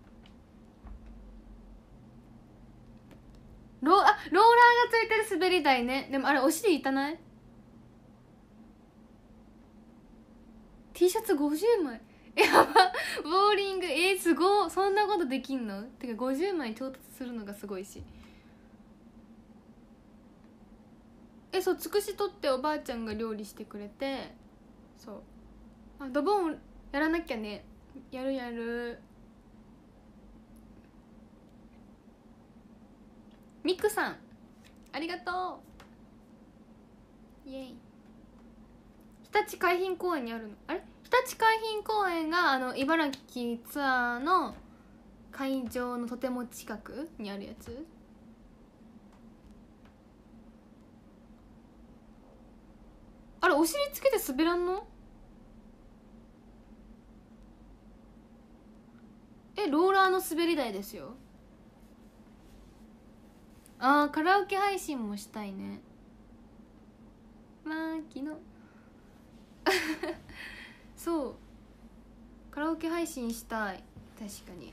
ローラーがついてる滑り台ね。でもあれお尻痛ない？ T シャツ50枚やば。ボーリングすごい。そんなことできんの？てか50枚調達するのがすごいし。そうつくし取っておばあちゃんが料理してくれて、そうドボンやらなきゃね。やる。ミクさんありがとう。イエイ。日立海浜公園にあるの。あれ日立海浜公園が茨城ツアーの会場のとても近くにあるやつ。あれお尻つけて滑らんの？ローラーの滑り台ですよ。カラオケ配信もしたいね。そうカラオケ配信したい。確かに。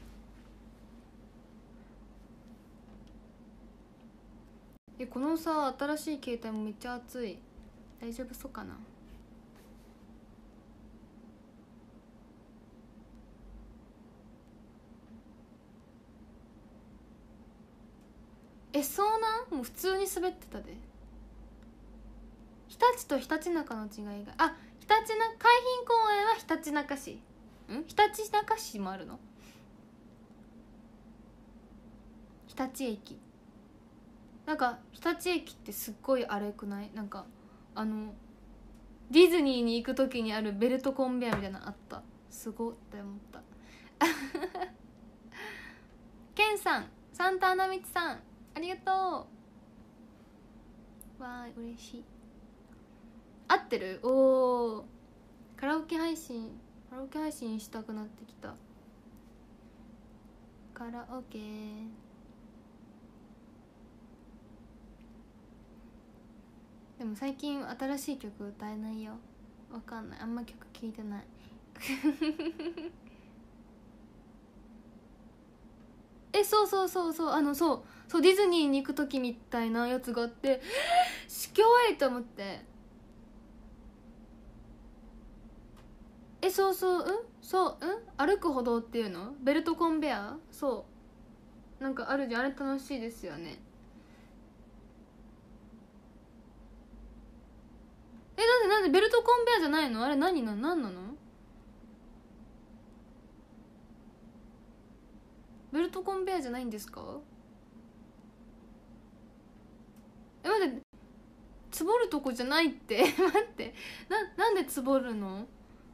このさ新しい携帯もめっちゃ熱い。大丈夫そうかな。そうなん？もう普通に滑ってたで。日立とひたちなかの違いが海浜公園はひたちなか市。ひたちなか市もあるの？日立駅。なんか日立駅ってすっごいあれくない？なんかディズニーに行く時にあるベルトコンベヤみたいなのあった。すごって思ったケンさんサンタアナミチさんありがとう。わーい嬉しい。合ってる？カラオケ配信したくなってきた。カラオケでも最近新しい曲歌えないよ。わかんない。あんま曲聴いてないそうディズニーに行く時みたいなやつがあってしきょいと思って。歩く歩道っていうの？ベルトコンベア？なんかあるじゃん。あれ楽しいですよね。なんでベルトコンベアじゃないの？あれ何なの？ベルトコンベアじゃないんですか？待ってつぼるとこじゃないって待ってなんでつぼるの？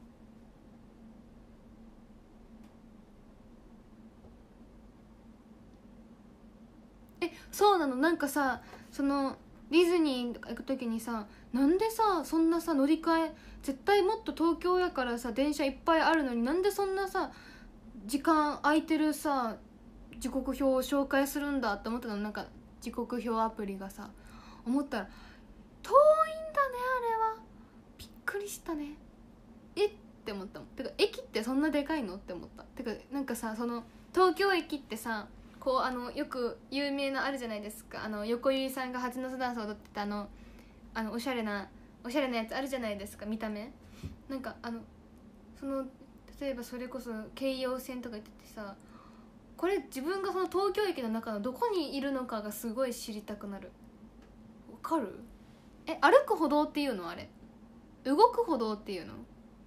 そうなの。なんかさディズニー行く時にさなんでさそんなさ乗り換え絶対もっと東京やからさ電車いっぱいあるのになんでそんなさ時間空いてるさ時刻表を紹介するんだって思ったの。なんか時刻表アプリがさ思ったら遠いんだね。あれはびっくりしたね。って思ったもん。てか駅ってそんなでかいのって思った。てかなんかさ、その東京駅ってさ、こうよく有名なあるじゃないですか、横ゆりさんが蜂の巣ダンスを踊ってたおしゃれなやつあるじゃないですか、見た目。なんかその例えばそれこそ京葉線とか言っててさ、これ自分がその東京駅の中のどこにいるのかがすごい知りたくなる。わかる？歩く歩道っていうの？あれ動く歩道っていうの？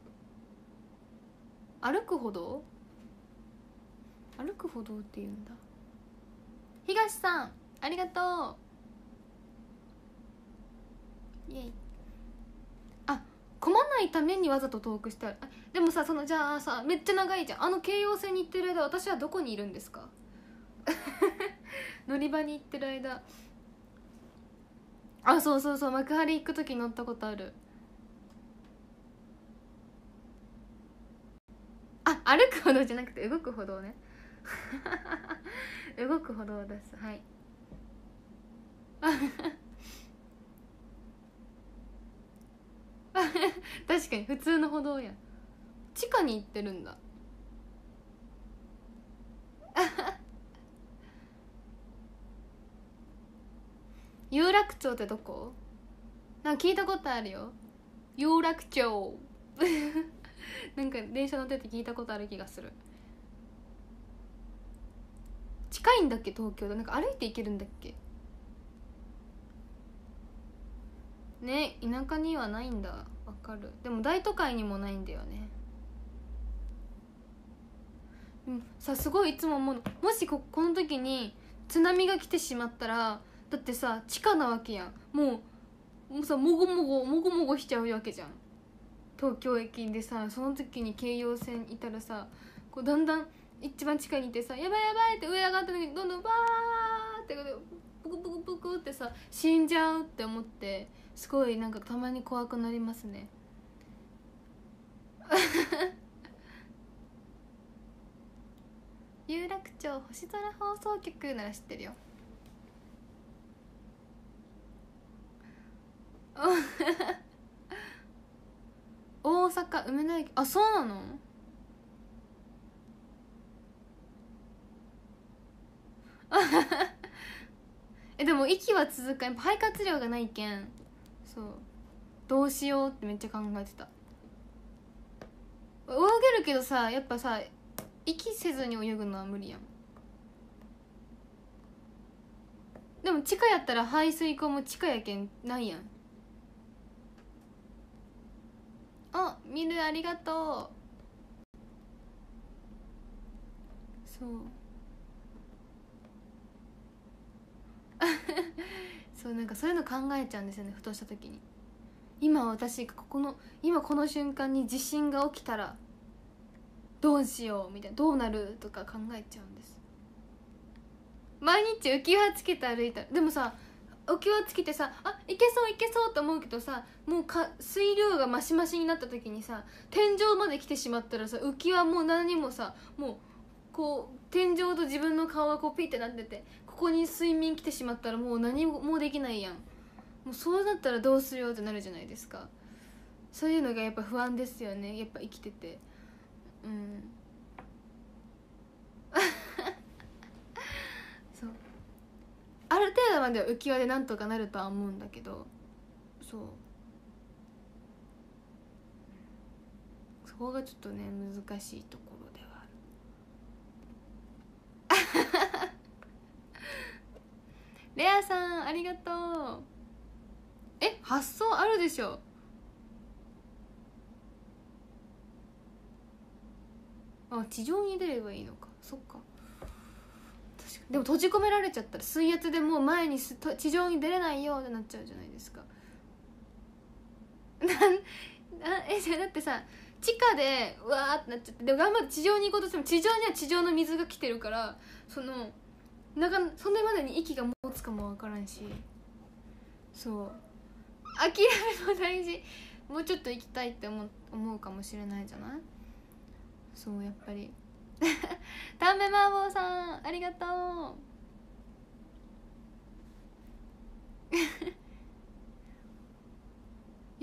歩く歩道っていうんだ。東さんありがとう。イエイ。混まないためにわざと遠くしてある。でもさ、じゃあさ、めっちゃ長いじゃん。京葉線に行ってる間、私はどこにいるんですか？乗り場に行ってる間。そうそうそう、幕張行く時乗ったことある。歩く歩道じゃなくて動く歩道ね。動く歩道です。はい。確かに普通の歩道や。地下に行ってるんだ。有楽町ってどこ？なんか聞いたことあるよ、有楽町。なんか電車乗ってて聞いたことある気がする。近いんだっけ東京で？なんか歩いて行けるんだっけね。田舎にはないんだ。わかる。でも大都会にもないんだよね。さ、すごいいつも思うの、もしこの時に津波が来てしまったら、だってさ地下なわけやん。もうさ、もごもごしちゃうわけじゃん、東京駅でさ。その時に京葉線いたらさ、こうだんだん一番近いにいてさ、やばいやばいって上上がった時にどんどんバーってプクプクプクってさ死んじゃうって思って、すごいなんかたまに怖くなりますね。有楽町星空放送局なら知ってるよ。大阪梅田駅。そうなの？でも息は続く。やっぱ肺活量がないけん、そう、どうしようってめっちゃ考えてた。泳げるけどさ、やっぱさ息せずに泳ぐのは無理やん。でも地下やったら排水溝も地下やけんないやん。見る、ありがとう。そうそう、なんかそういうの考えちゃうんですよね、ふとした時に。私がこの瞬間に地震が起きたらどうしようみたいな、どうなるとか考えちゃうんです。毎日浮き輪つけて歩いたら、でもさ浮き輪つけてさ、いけそうと思うけどさ、もう水量がマシマシになった時にさ、天井まで来てしまったらさ、浮き輪もう何もさ、もうこう天井と自分の顔がこうピッてなってて、ここに水面来てしまったらもう何もできないやん。もうそうなったらどうしようってなるじゃないですか。そういうのがやっぱ不安ですよね、やっぱ生きてて。そう、ある程度までは浮き輪でなんとかなるとは思うんだけど、そうそこがちょっとね難しいところではある。レアさんありがとう。発想あるでしょ。地上に出ればいいのか。そっか、確かに。でも閉じ込められちゃったら水圧でもう前に地上に出れないよってなっちゃうじゃないですか。じゃあだってさ、地下でうわーってなっちゃって、でも頑張って地上に行こうとしても、地上には地上の水が来てるから、そのそんなまでに息が持つかもわからんし、そう諦めも大事。もうちょっと行きたいって思うかもしれないじゃない。そうやっぱり。ダメ麻婆さんありがとう。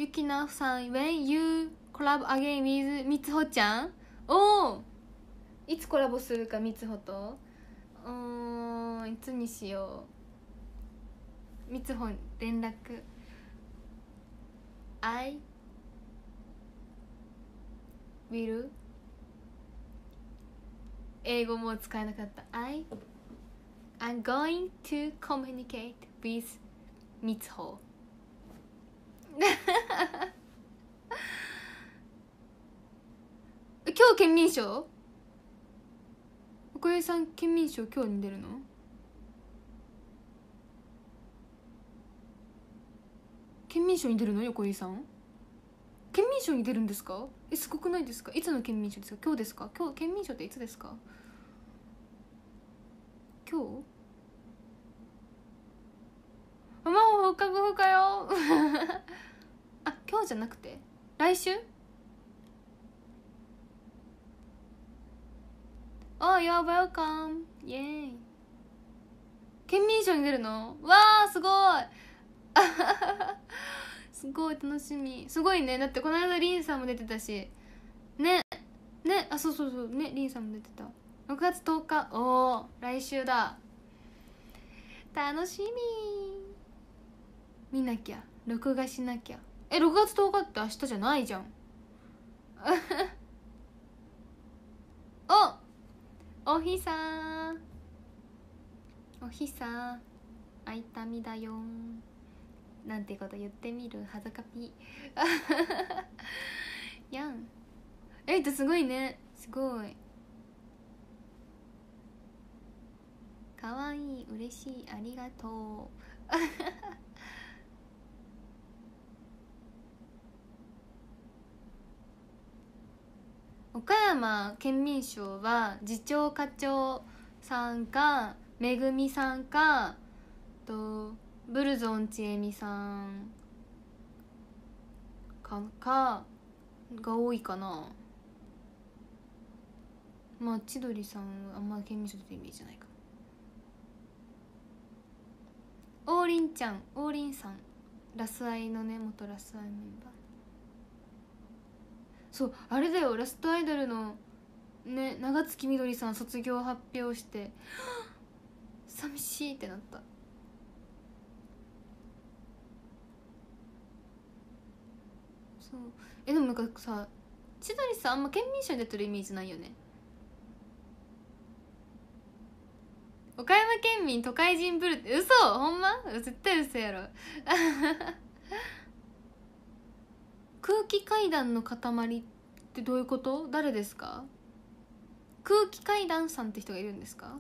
ゆきなさん When you collab again with みつほちゃん。おお、いつコラボするかみつほと。いつにしよう。みつほ連絡。I will 英語もう使えなかった。I'm going to communicate with みつほ。今日県民賞？おかゆさん県民賞今日に出るの？県民賞に出るの？横井さん県民賞に出るんですか？すごくないですか？いつの県民賞ですか？今日ですか？今日県民賞っていつですか？今日？もう放課後かよ。あ、今日じゃなくて来週？Oh, you're welcome. イエーイ。県民賞に出るの？わー、すごい。すごい楽しみ。すごいね。だってこの間リンさんも出てたしね。あ、そうそうそうね、リンさんも出てた。6月10日。おー、来週だ。楽しみ。見なきゃ、録画しなきゃ。6月10日って明日じゃないじゃん。おひさあいたみだよなんてこと言ってみる。はずかぴ。やん。すごいね。すごいかわいい。嬉しい。ありがとう。岡山県民賞は次長課長さんかめぐみさんかとブルゾンちえみさんかが多いかな。まあ千鳥さんあんま県民賞出てるイメージじゃないか。王林ちゃん、王林さん、ラスアイのね、元ラスアイメンバー。そうあれだよ、ラストアイドルのね、長月みどりさん卒業発表して寂しいってなった。そうでもなんかさ、千鳥さんあんま県民賞に出てるイメージないよね。岡山県民都会人ブルって嘘？ほんま？絶対嘘やろ。空気階段の塊ってどういうこと？誰ですか？空気階段さんって人がいるんですか？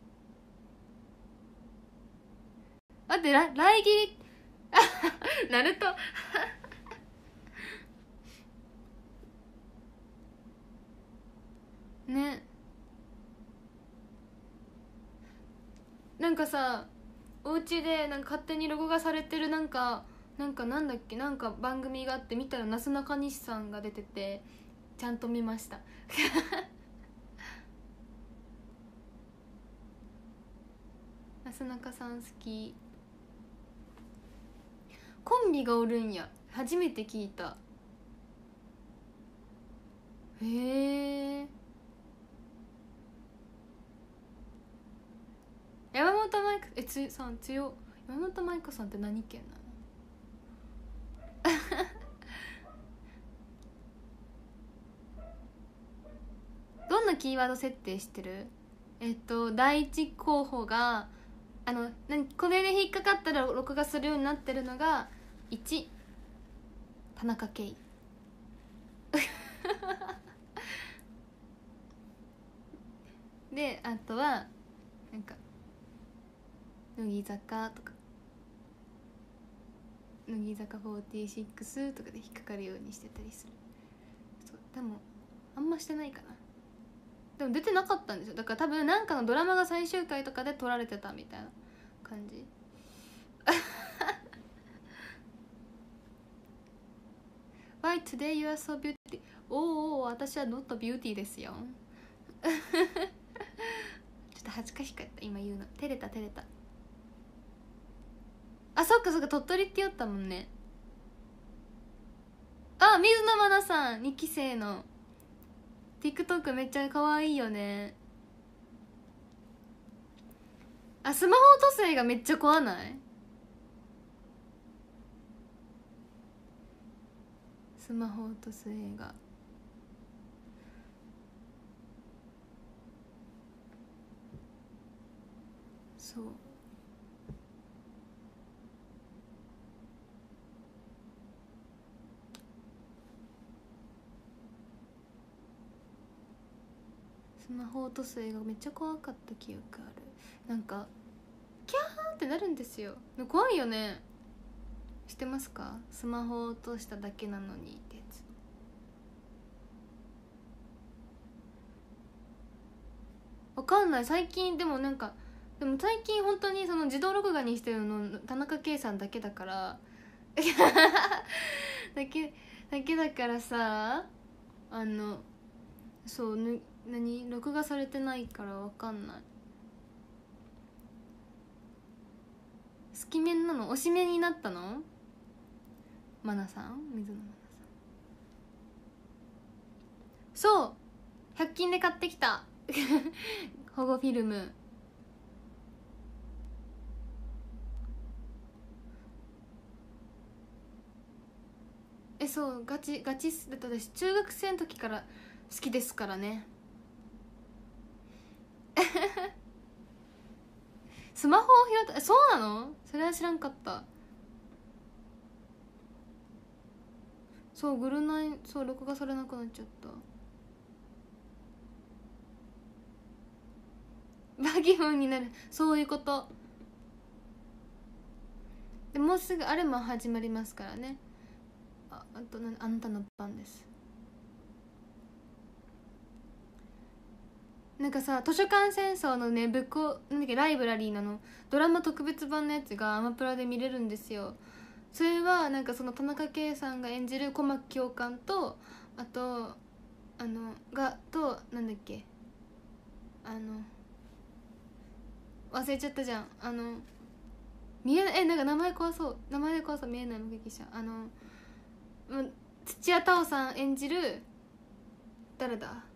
待って、来切り。ナルト。ね、なんかさ、お家でなんか勝手に録画されてるなんだっけ、なんか番組があって見たらなすなかにしさんが出ててちゃんと見ました。なすなかさん好き。コンビがおるんや、初めて聞いた。へえ。山本舞香さん強。山本舞香さんって何県なの？どんなキーワード設定してる？第一候補がこれで引っかかったら録画するようになってるのが1、田中圭。であとはなんか乃木坂とか乃木坂46とかで引っかかるようにしてたりする。そうでもあんましてないかな。でも出てなかったんですよ。だから多分なんかのドラマが最終回とかで撮られてたみたいな感じ。Why today you are so beauty? おお、私は not beauty ですよ。ちょっと恥ずかしかった今言うの。照れた。あ、そっか鳥取って言ったもんね。 あ、水野真奈さん2期生の TikTok めっちゃ可愛いよね。あ、スマホ落とす映画めっちゃ怖ない？スマホ落とす映画、そう。スマホ落とす映画めっちゃ怖かった記憶ある。なんかキャーってなるんですよ。怖いよね。知ってますか？スマホ落としただけなのにってやつ。わかんない。最近でもなんか、でも最近本当にその自動録画にしてるの田中圭さんだけだからだけだからさ、そうぬ、録画されてないからわかんない。好きめなの？推しメンになったの？マナさん、水野マナさん。そう、100均で買ってきた保護フィルム。そう、ガチだって私中学生の時から好きですからねスマホを拾った。そうなの？それは知らんかった。そう、グルナイ、そう録画されなくなっちゃった。バギモンになる、そういうこと。でもうすぐあれも始まりますからね。あとあなたの番です。なんかさ、図書館戦争のね、なんだっけ、ライブラリーなのドラマ特別版のやつがアマプラで見れるんですよ。それはなんかその田中圭さんが演じる小牧教官と、あとなんだっけ、忘れちゃったじゃん。見えない、なんか名前怖そう、名前で怖そう、見えない目撃者、土屋太鳳さん演じる、誰だ、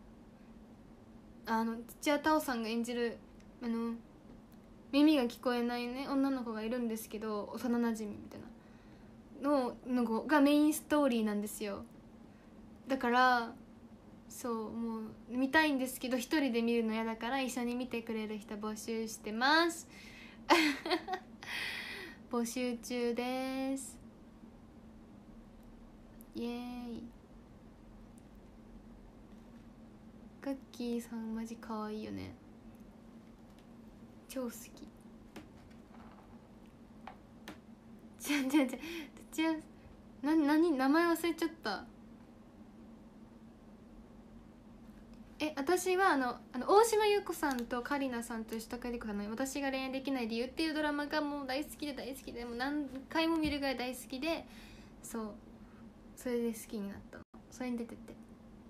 土屋太鳳さんが演じる耳が聞こえないね女の子がいるんですけど、幼なじみみたいなの子がメインストーリーなんですよ。だからそう、もう見たいんですけど一人で見るの嫌だから、一緒に見てくれる人募集してます募集中です。イエーイ。ガッキーさんマジ可愛いよね、超好き。土屋、名前忘れちゃった。私は大島優子さんと香里奈さんと吉高由里子さんの「私が恋愛できない理由」っていうドラマがもう大好きでもう何回も見るぐらい大好きで、そう、それで好きになったの。それに出てて。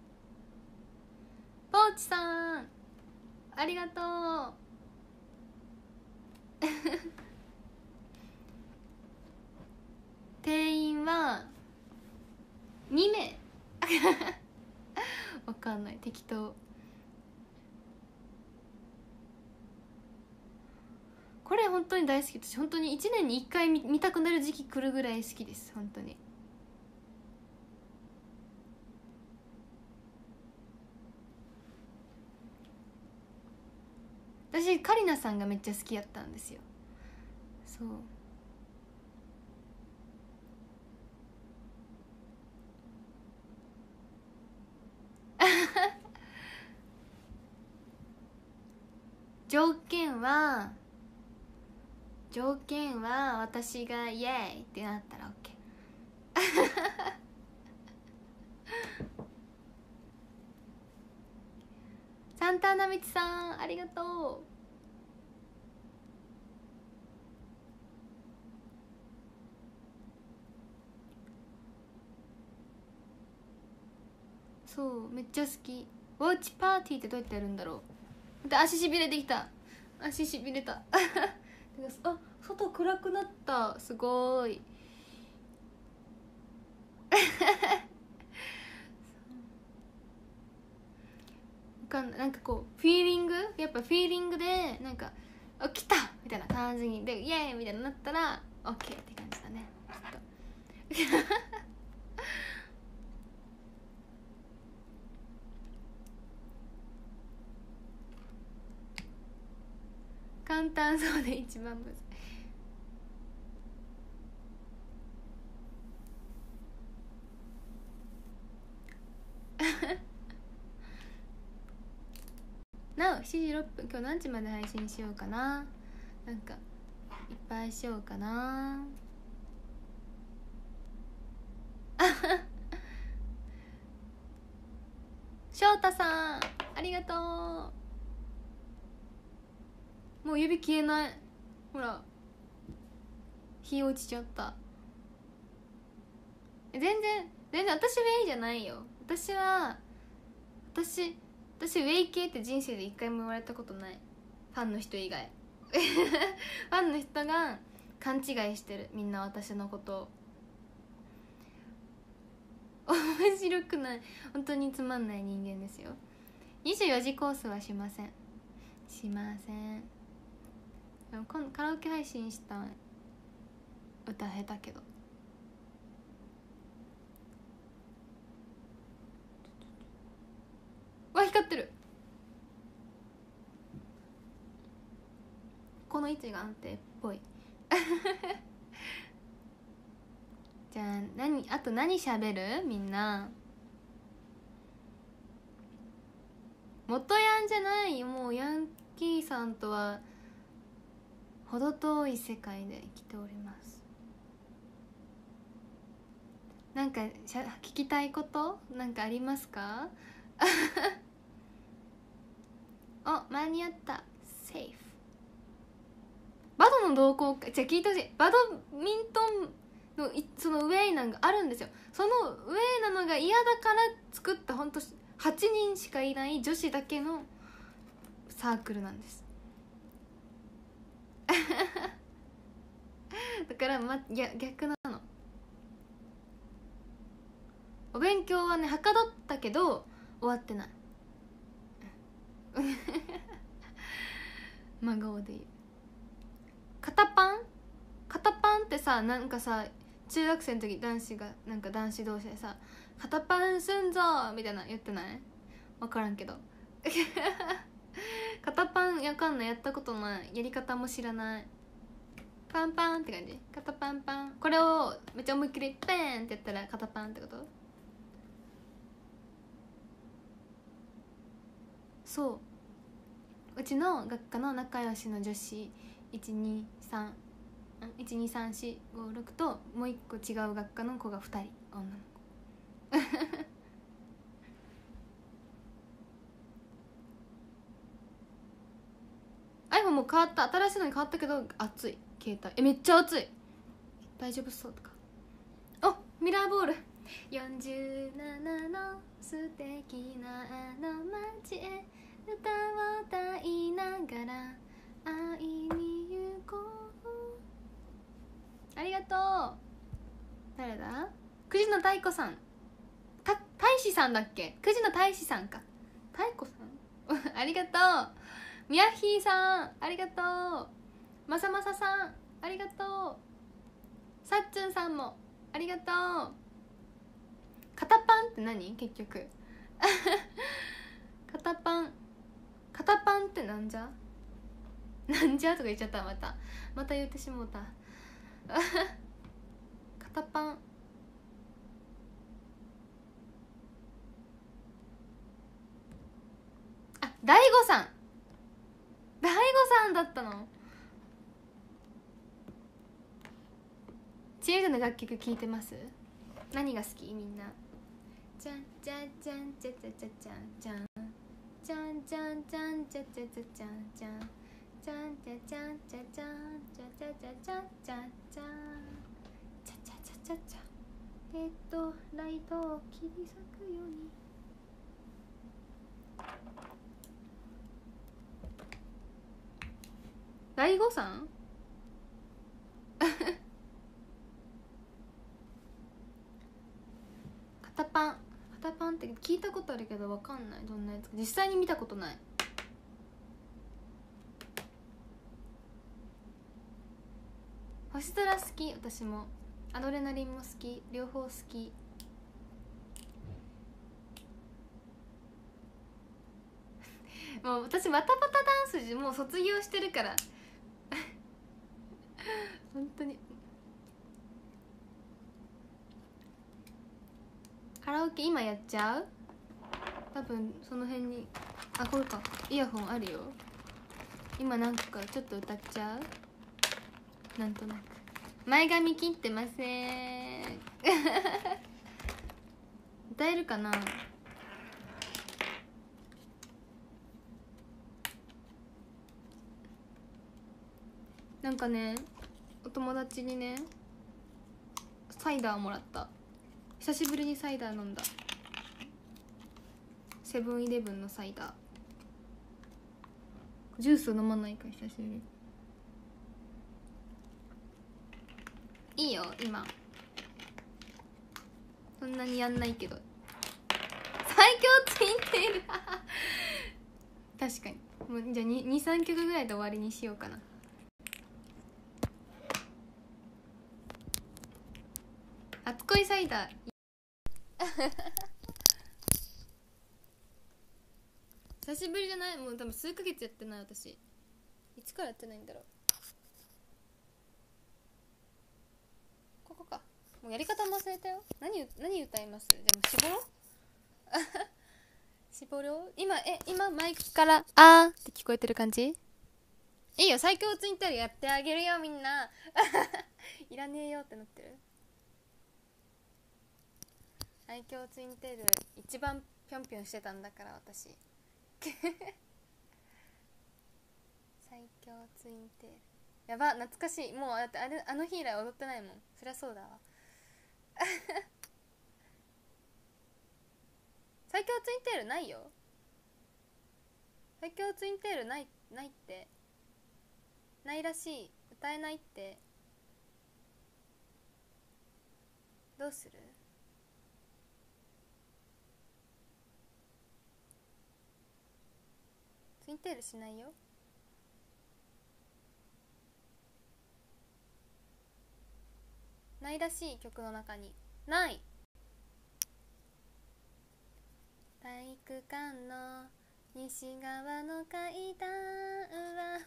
ポーチさんありがとう定員は2名わかんない、適当。これ本当に大好き。私本当に1年に1回見たくなる時期来るぐらい好きです、本当に。私香里奈さんがめっちゃ好きやったんですよ。そう条件は私がイエーイってなったら OK サンタナミチさんありがとう。そうめっちゃ好き。ウォッチパーティーってどうやってやるんだろう。で足しびれてきた、足しびれたあ、外暗くなった、すごーいかんない、なんかこうフィーリング、やっぱフィーリングでなんかあ来たみたいな感じにでイエーイみたいになったら OK って感じだねきっと簡単そうで一番むずいなお7時6分、今日何時まで配信しようかな、なんかいっぱいしようかな翔太さんありがとう。もう指消えない、ほら火落ちちゃった。全然私ウェイじゃないよ。私ウェイ系って人生で一回も言われたことない、ファンの人以外ファンの人が勘違いしてる、みんな私のことを面白くない、本当につまんない人間ですよ。24時コースはしません。今カラオケ配信した歌下手けどわ光ってる。この位置が安定っぽいじゃああと何喋るみんな。元ヤンじゃないよ、もうヤンキーさんとは程遠い世界で生きております。なんか聞きたいことなんかありますかお、間に合った。セーフ。バドの動向か、じゃあ聞いてほしい。バドミントンのそのウェイなんがあるんですよ。そのウェイなのが嫌だから作ったほんと8人しかいない女子だけのサークルなんですだから、逆なの。お勉強はねはかどったけど終わってない真顔で言う。肩パンってさ、なんかさ中学生の時男子同士でさ肩パンすんぞみたいな言ってない？分からんけど肩パンわかんない、やったことない、やり方も知らない。パンパンって感じ。肩パンパン、これをめっちゃ思いっきりペーンってやったら肩パンってこと？そう、うちの学科の仲良しの女子12345ともう一個違う学科の子が2人、女の子iPhone も変わった、新しいのに変わったけど熱い携帯、めっちゃ熱い、大丈夫そうとか。お、ミラーボール47の素敵なあの街へ歌を歌いながら会いに行こう。ありがとう。誰だ？9時の太鼓さん、大使さんだっけ？ 9 時の大使さんか、太鼓さんありがとう。みやひーさんありがとう。まさまささんありがとう。さっつんさんもありがとう。肩パンって何結局肩パンってなんじゃとか言っちゃった。また言ってしもうた肩パン、あ、大悟さんだったの。チームの楽曲聴いてます？何が好きみんな？じゃんじゃんじゃんじゃじゃじゃじゃんじゃんじゃんじゃんじゃんじゃじゃじゃじゃんじゃんじゃんじゃじゃんじゃじゃんじゃじゃじゃじゃんじゃんじゃんじゃじゃじゃじゃじゃライトを切り裂くように。大悟さん肩パン肩パンって聞いたことあるけどわかんない、どんなやつか実際に見たことない。星空好き、私もアドレナリンも好き、両方好き。もう私バタバタダンスもう卒業してるから本当に。カラオケ今やっちゃう？多分その辺に、あ、これか、イヤホンあるよ。今なんかちょっと歌っちゃう？なんとなく前髪切ってません歌えるかな。なんかね、お友達にねサイダーもらった。久しぶりにサイダー飲んだ。セブンイレブンのサイダー。ジュース飲まないか久しぶり。いいよ今そんなにやんないけど。最強ツインテール確かに。もうじゃあ 2,3 曲ぐらいで終わりにしようかな。初恋サイダー久しぶりじゃない？もう多分数ヶ月やってない。私いつからやってないんだろう。ここか。もうやり方も忘れたよ。何歌います？でも絞ろう絞ろう。今マイクからあーって聞こえてる感じ？いいよ、最強ツインテールやってあげるよみんないらねえよってなってる。最強ツインテール一番ぴょんぴょんしてたんだから私最強ツインテールやば、懐かしい。もうだってあの日以来踊ってないもん。そりゃそうだわ最強ツインテールないよ。最強ツインテールないってないらしい。歌えないって。どうする？ツインテールしないよ。ないらしい。曲の中にない。体育館の西側の階段は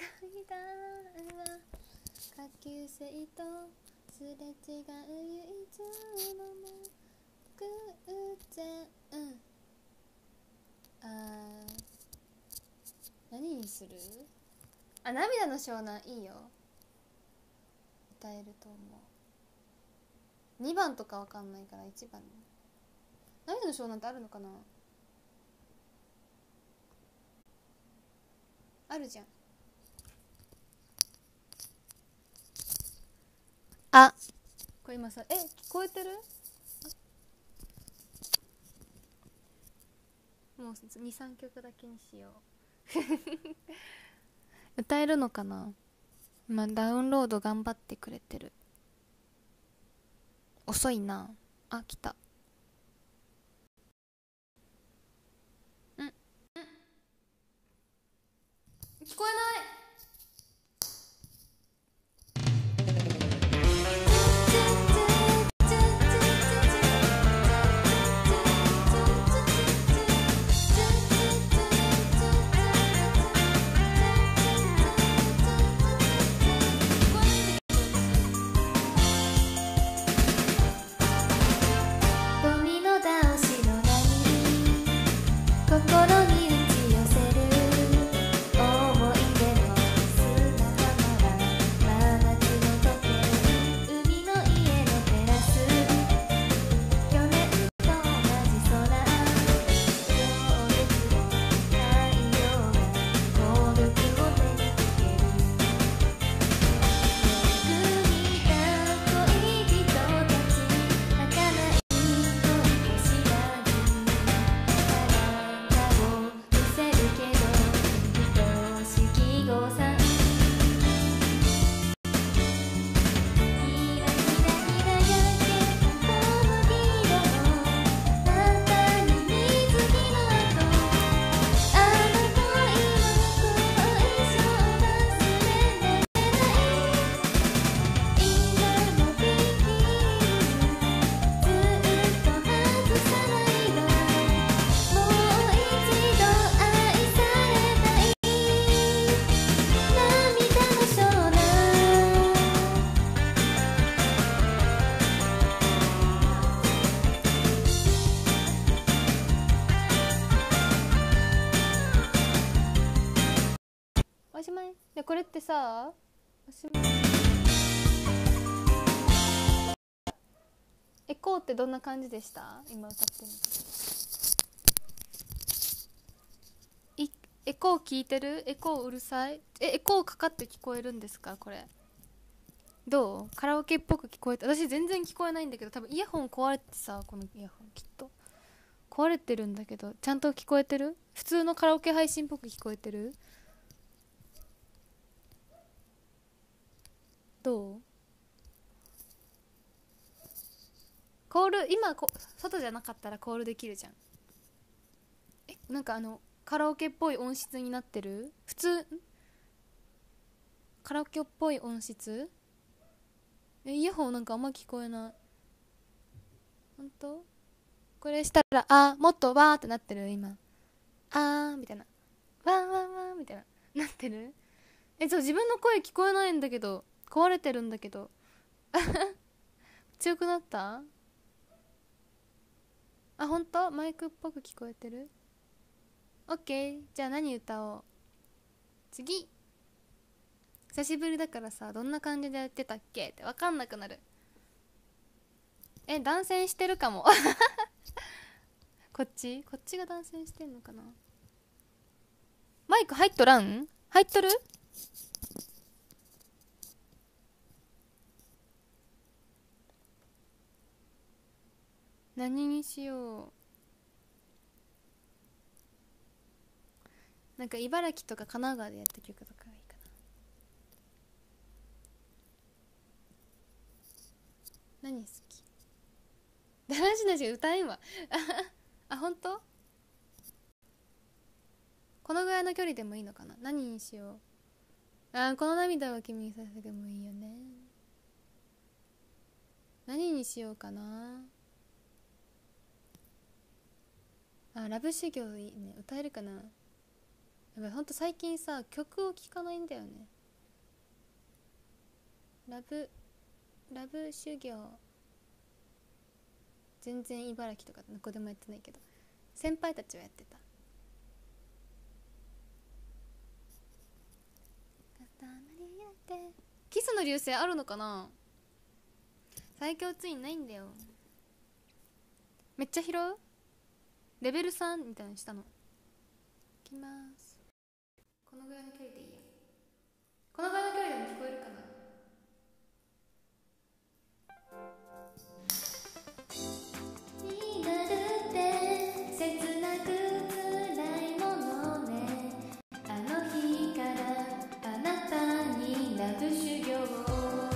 下級生とすれ違う唯一の偶然。何にする？あ、涙の湘南いいよ。歌えると思う。2番とかわかんないから1番。涙の湘南ってあるのかな？あるじゃん。あ、これ今さ、聞こえてる？もう 2,3 曲だけにしよう歌えるのかな。今ダウンロード頑張ってくれてる。遅いな。あ、来た。聞こえない。 でこれってさ、エコーってどんな感じでした？今歌ってるの。エコー聞いてる？エコーうるさい？エコーかかって聞こえるんですか？これどう？カラオケっぽく聞こえて、私全然聞こえないんだけど、多分イヤホン壊れてさ、このイヤホンきっと壊れてるんだけど、ちゃんと聞こえてる？普通のカラオケ配信っぽく聞こえてる？どう？コール今外じゃなかったらコールできるじゃん。なんかカラオケっぽい音質になってる？普通カラオケっぽい音質？イヤホンなんかあんま聞こえない。ほんと？これしたらもっとわーってなってる？今みたいな、わーわーわーみたいななってる？そう、自分の声聞こえないんだけど、壊れてるんだけど強くなった？ほんと？マイクっぽく聞こえてる？オッケー、じゃあ何歌おう？次。久しぶりだからさ、どんな感じでやってたっけって分かんなくなる。断線してるかもこっちが断線してんのかな。マイク入っとらん？入っとる？何にしよう。なんか茨城とか神奈川でやった曲とかがいいかな。何好き？だらしなし歌えんわほんと？このぐらいの距離でもいいのかな。何にしよう。この涙は君にさせてもいいよね。何にしようかな。ラブ修行いいね。歌えるかな。やばい、ほんと最近さ曲を聴かないんだよね。ラブ修行、全然茨城とかどこでもやってないけど、先輩たちはやってた。キスの流星あるのかな。最強ツインないんだよ。めっちゃ拾う？レベル3みたいにしたの。いきます。このぐらいの距離でいいや。このぐらいの距離でも聞こえるかな。になるって切なく辛いものね。あの日からあなたにラブ修行を。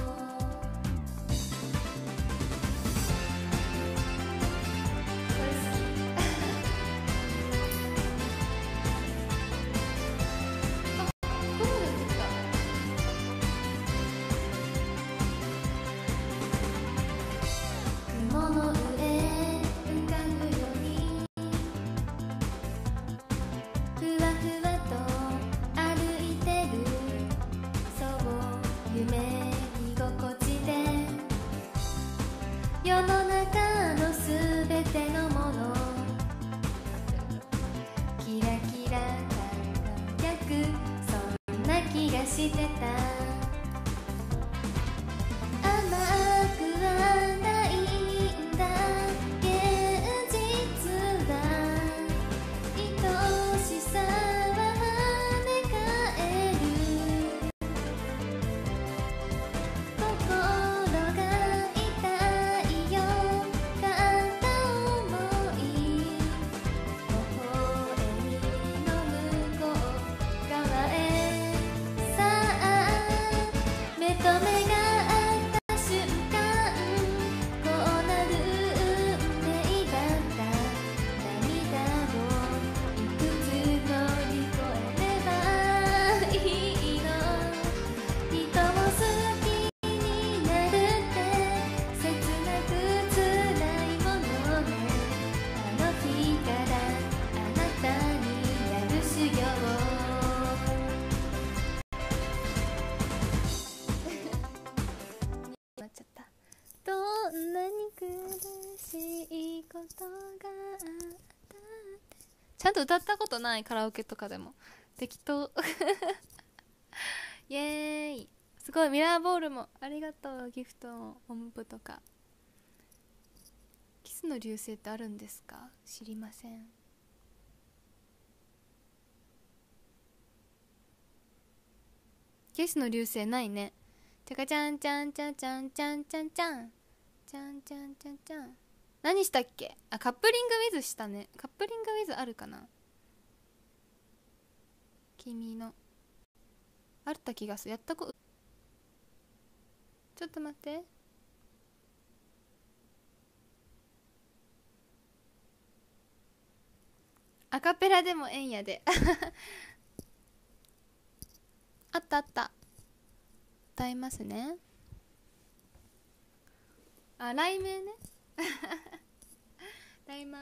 雲の上浮かぶようにふわふわと歩いてる。そう夢見心地で世の中のすべてのものキラキラ輝く、そんな気がしてた。ちゃんと歌ったことない。カラオケとかでも適当イエーイ。すごい、ミラーボールもありがとう。ギフトの音符とか。キスの流星ってあるんですか？知りません。キスの流星ないね。ちゃかちゃんちゃんちゃんちゃんちゃんちゃんちゃんちゃんちゃんちゃんちゃん。何したっけ？あ、カップリングウィズしたね。カップリングウィズあるかな？君のあった気がする。やったこ、ちょっと待って。アカペラでもええんやであったあった。歌いますね。あ、題名ね歌います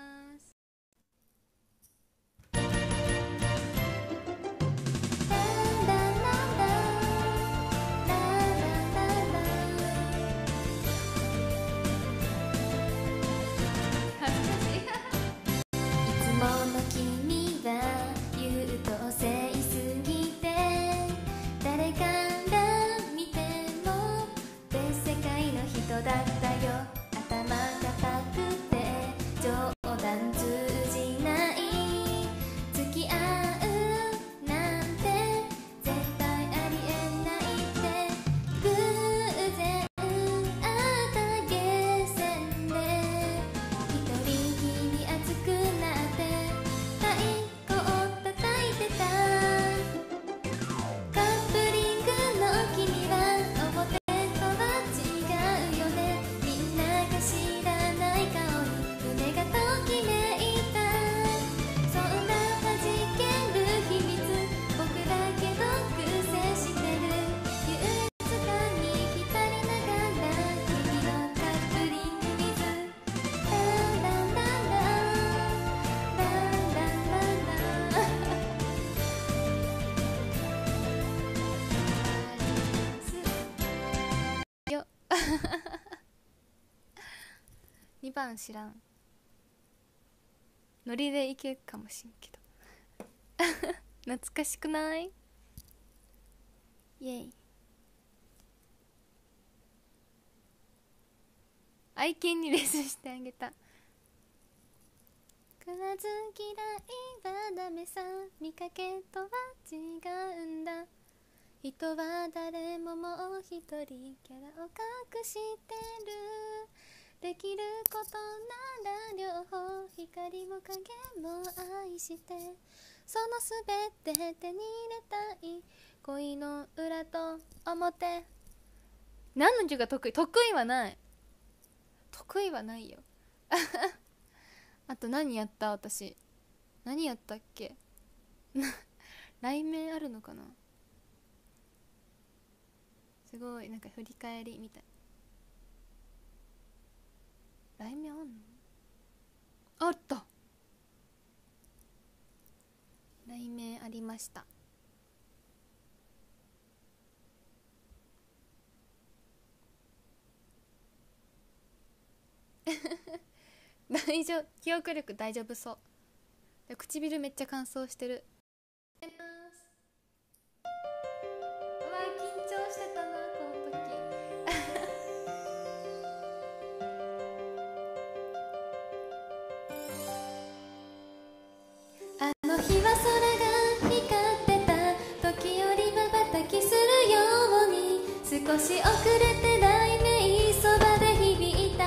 。2番知らん。ノリでいけるかもしんけど懐かしくない？イエイ。愛犬にレッスンしてあげた。食わず嫌いはダメさ、見かけとは違うんだ。人は誰ももう一人キャラを隠してる。できることなら両方、光も影も愛して、そのすべて手に入れたい。恋の裏と表。何の字が得意？得意はない。得意はないよあと何やった？私何やったっけ来面あるのかな。すごいなんか振り返りみたい。来面あんの？あった来面ありました大丈夫、記憶力大丈夫そうで。唇めっちゃ乾燥してる。うわ緊張してたなこの時あの日は空が光ってた時より瞬きするように、少し遅れて雷鳴そばで響いた。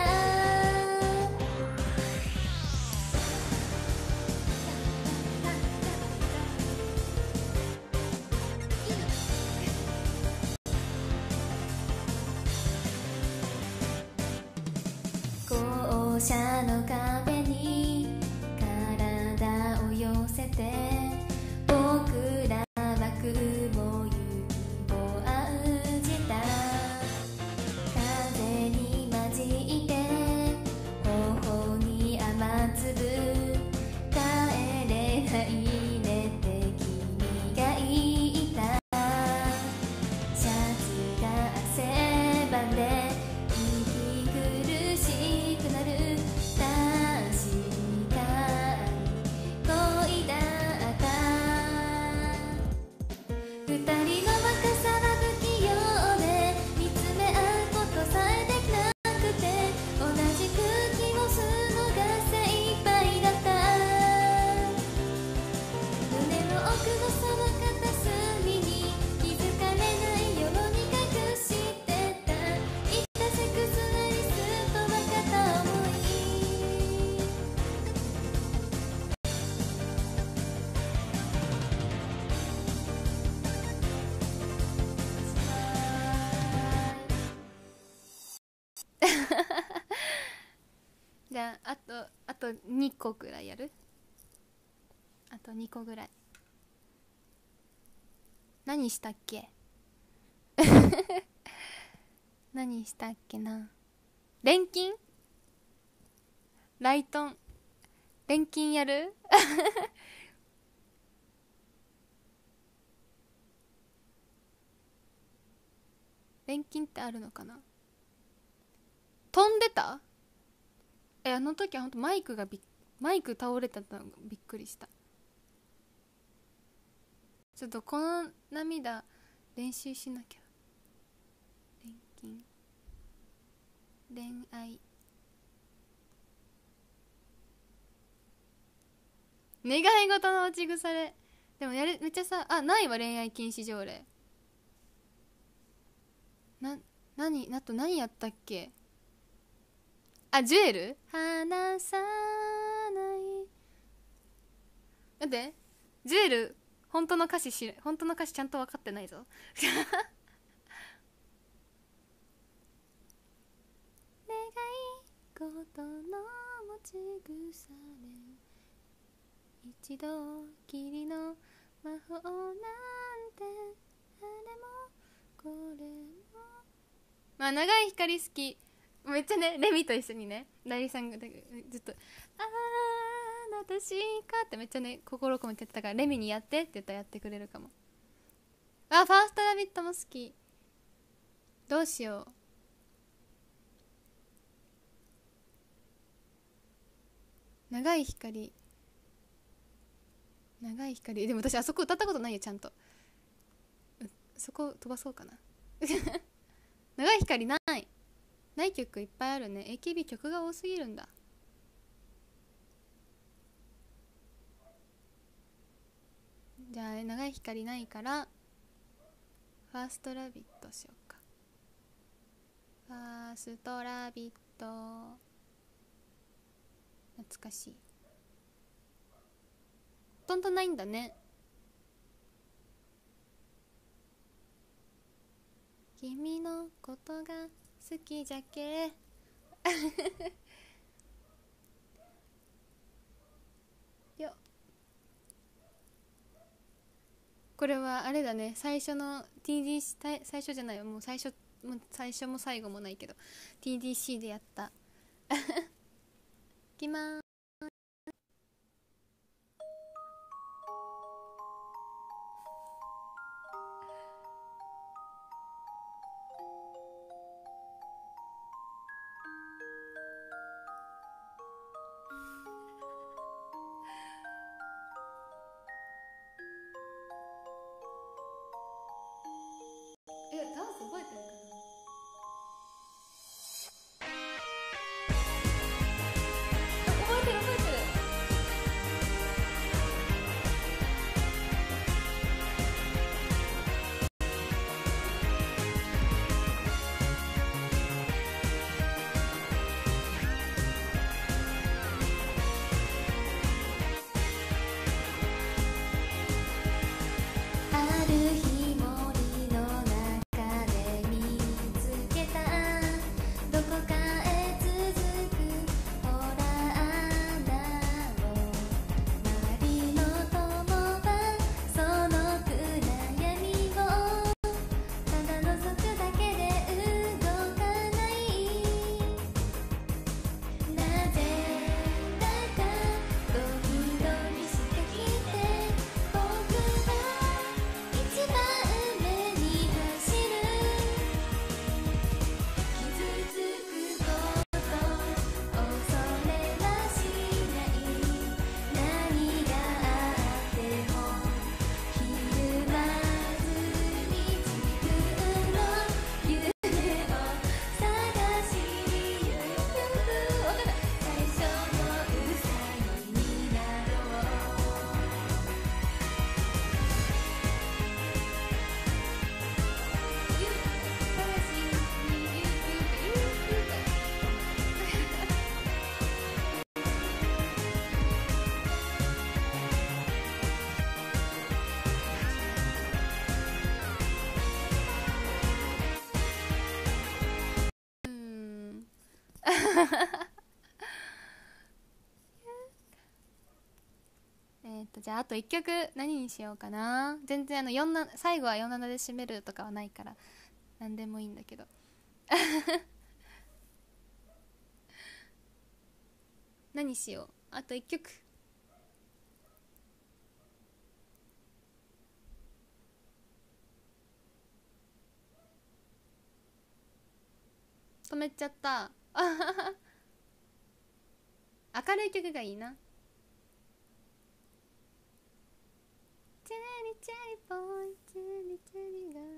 校舎の壁に体を寄せて、僕らは雲行きを案じた。風に混じって頬に雨粒、帰れないねって君が言いた。シャツが汗ばんで息苦しくなる。確かに恋だった。二人の若さはじゃああと2個ぐらいやる。あと2個ぐらい。何したっけ何したっけな。錬金ライトン錬金やる錬金ってあるのかな。飛んでた。あの時はほんとマイク倒れてたのがびっくりした。ちょっとこの涙練習しなきゃ。錬金恋愛願い事の落ち腐れ。でもめっちゃさ、ないわ恋愛禁止条例。何やったっけ。ジュエル離さない。待って、ジュエル本当の歌詞ちゃんと分かってないぞ願い事の持ち腐れ、一度きりの魔法なんて、あれもこれも。長い光好き。めっちゃね、レミと一緒にね、代理さんがずっと私かってめっちゃね、心込めてやってたから、レミにやってって言ったらやってくれるかも。ファーストラビットも好き。どうしよう。長い光でも私あそこ歌ったことないよ、ちゃんと。そこ飛ばそうかな長い光ない曲いっぱいあるね。 AKB 曲が多すぎるんだ。じゃあ長い光ないからファーストラビットしようか。ファーストラビット懐かしい。ほとんどないんだね。君のことが好きじゃけよ。これはあれだね、最初の TDC 最初じゃないよ、もう最初も最後もないけど TDC でやったいきまーす。ダンス覚えてるかな。覚えてるある日森の中で見つけた、どこかへ続くほら穴を、周りの友はその暗闇をただ覗くだけで動かない。なぜだかドキドキしてきて、僕は一番上に走る。傷つくこと恐れはしない。何があってもひるまずに自分の夢を探しに行く。最初のウサギになろう。 じゃああと1曲何にしようかな。全然最後は47で締めるとかはないから何でもいいんだけど何しよう。あと1曲。止めちゃった明るい曲がいいな。チェリチェリボーイチェリチェリが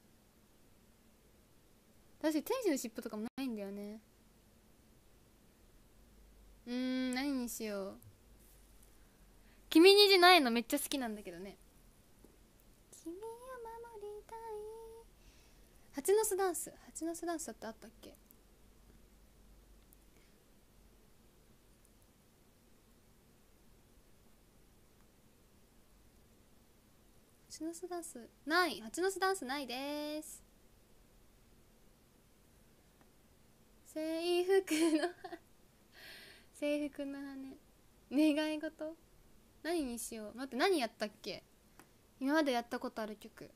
確かに天使の尻尾とかもないんだよね。何にしよう。君虹ないのめっちゃ好きなんだけどね。君を守りたい。蜂の巣ダンスだってあったっけ。蜂の巣ダンスない。蜂の巣ダンスないです。制服の制服の羽願い事何にしよう。待って、何やったっけ。今までやったことある曲。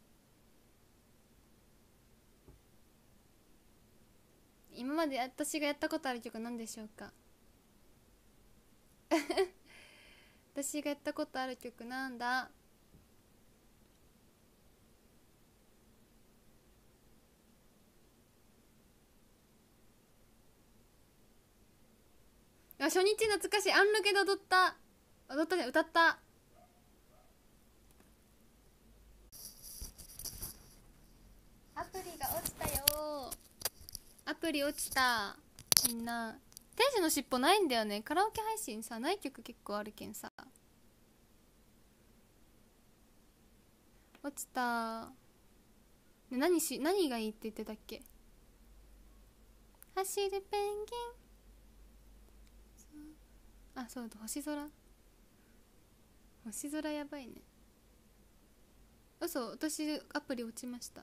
今まで私がやったことある曲何でしょうか私がやったことある曲なんだ。初日懐かしい。アンロケで踊ったじゃん、歌った。アプリが落ちたよ。アプリ落ちた。みんな天使の尻尾ないんだよね。カラオケ配信さない曲結構あるけんさ。落ちた。で何がいいって言ってたっけ。走るペンギン。あ、そうだ、星空やばいね。嘘、私アプリ落ちました。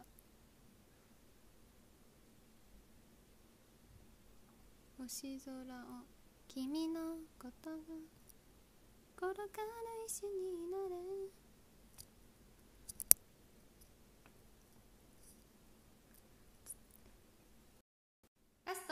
星空を君のことが転がる石になれ。ラスト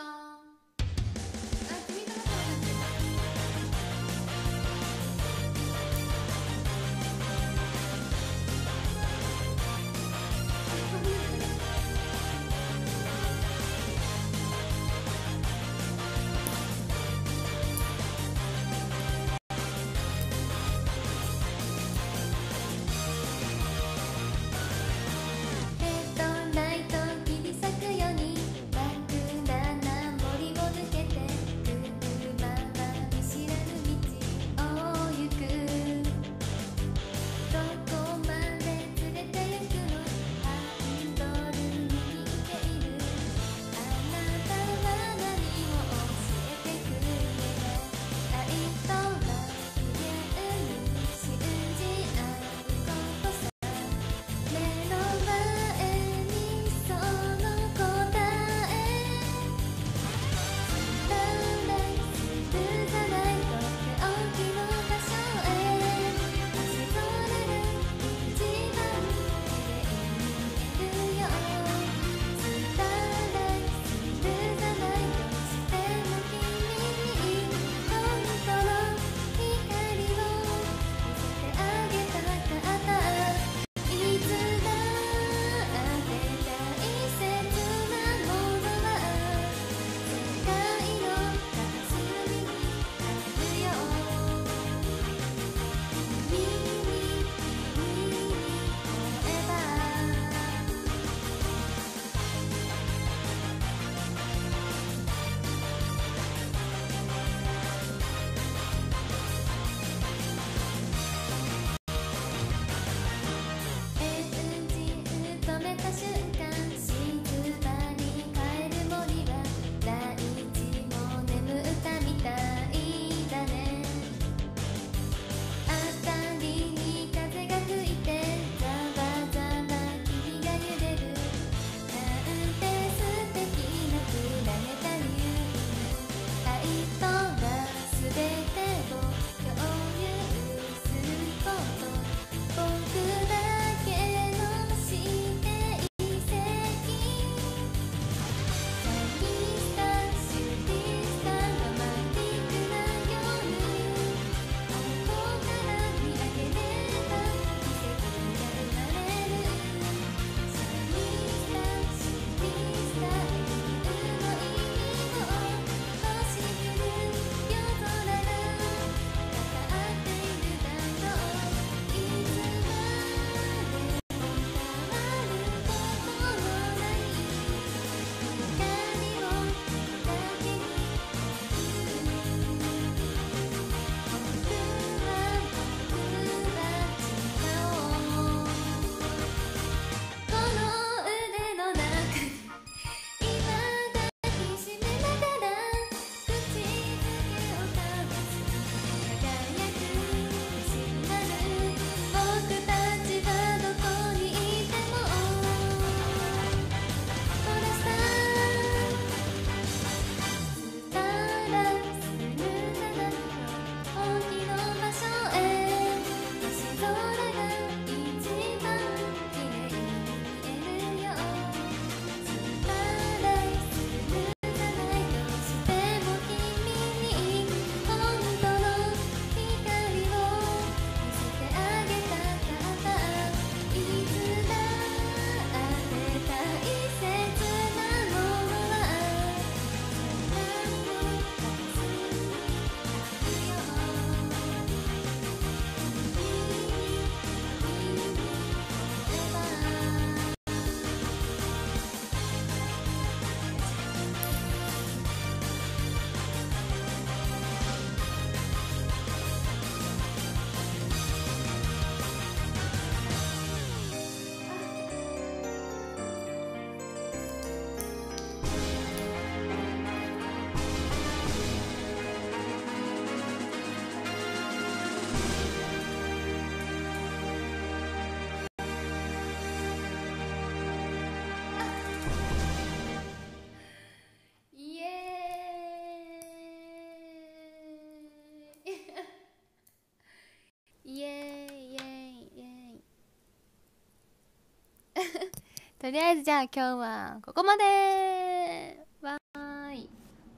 とりあえずじゃあ今日はここまで。わーい、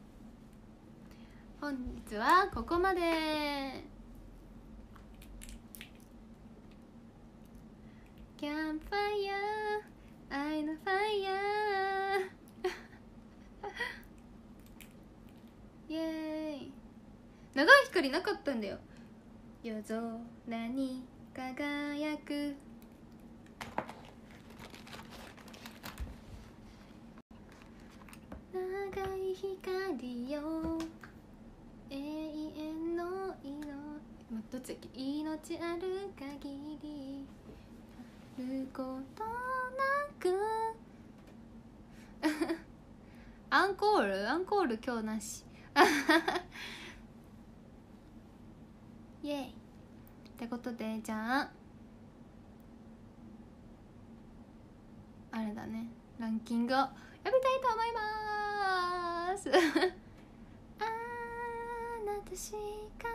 本日はここまで。キャンプファイヤー、愛のファイヤーイエーイ。長い光なかったんだよ。夜空に輝く長い光よ、永遠のどっちだっけ、命ある限りることなくアンコール今日なしイエイってことで、じゃああれだね、ランキングをやりたいと思いますあなたしか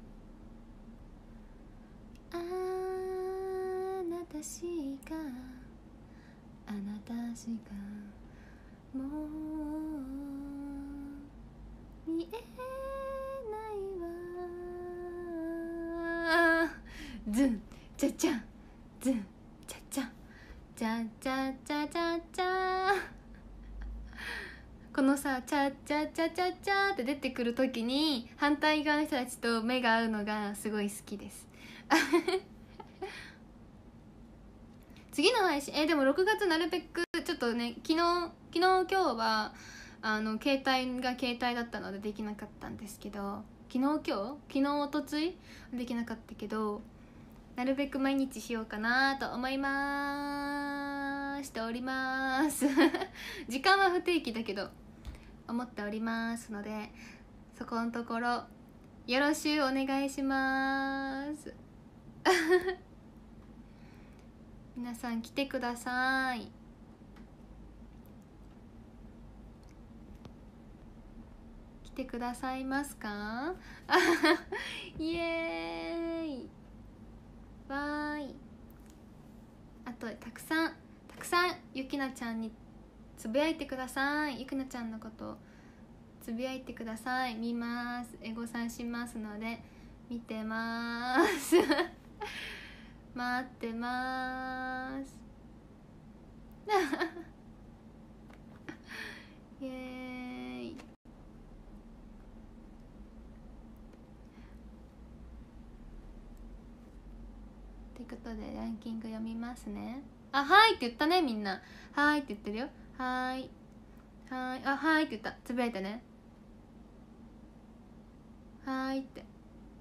あなたしかあなたしかもう見えないわ。ズンチャチャズンチャチャチャチャチャチャチャ。このさ、チャチャチャチャチャって出てくるときに反対側の人たちと目が合うのがすごい好きです次の配信でも6月なるべくちょっとね、昨日今日は携帯だったのでできなかったんですけど、昨日おとついできなかったけど、なるべく毎日しようかなと思いしております時間は不定期だけど思っておりますので、そこのところよろしゅうお願いします皆さん来てください。来てくださいますかイエーイわーい。あとたくさんゆきなちゃんにつぶやいてください。ゆきなちゃんのことつぶやいてください。見ます、エゴサしますので見てます待ってますイエーイ。ということでランキング読みますね。あ、はいって言ったね、みんな。はいって言ってるよ。はい、あ、はいって言った。つぶやいてね。はいって。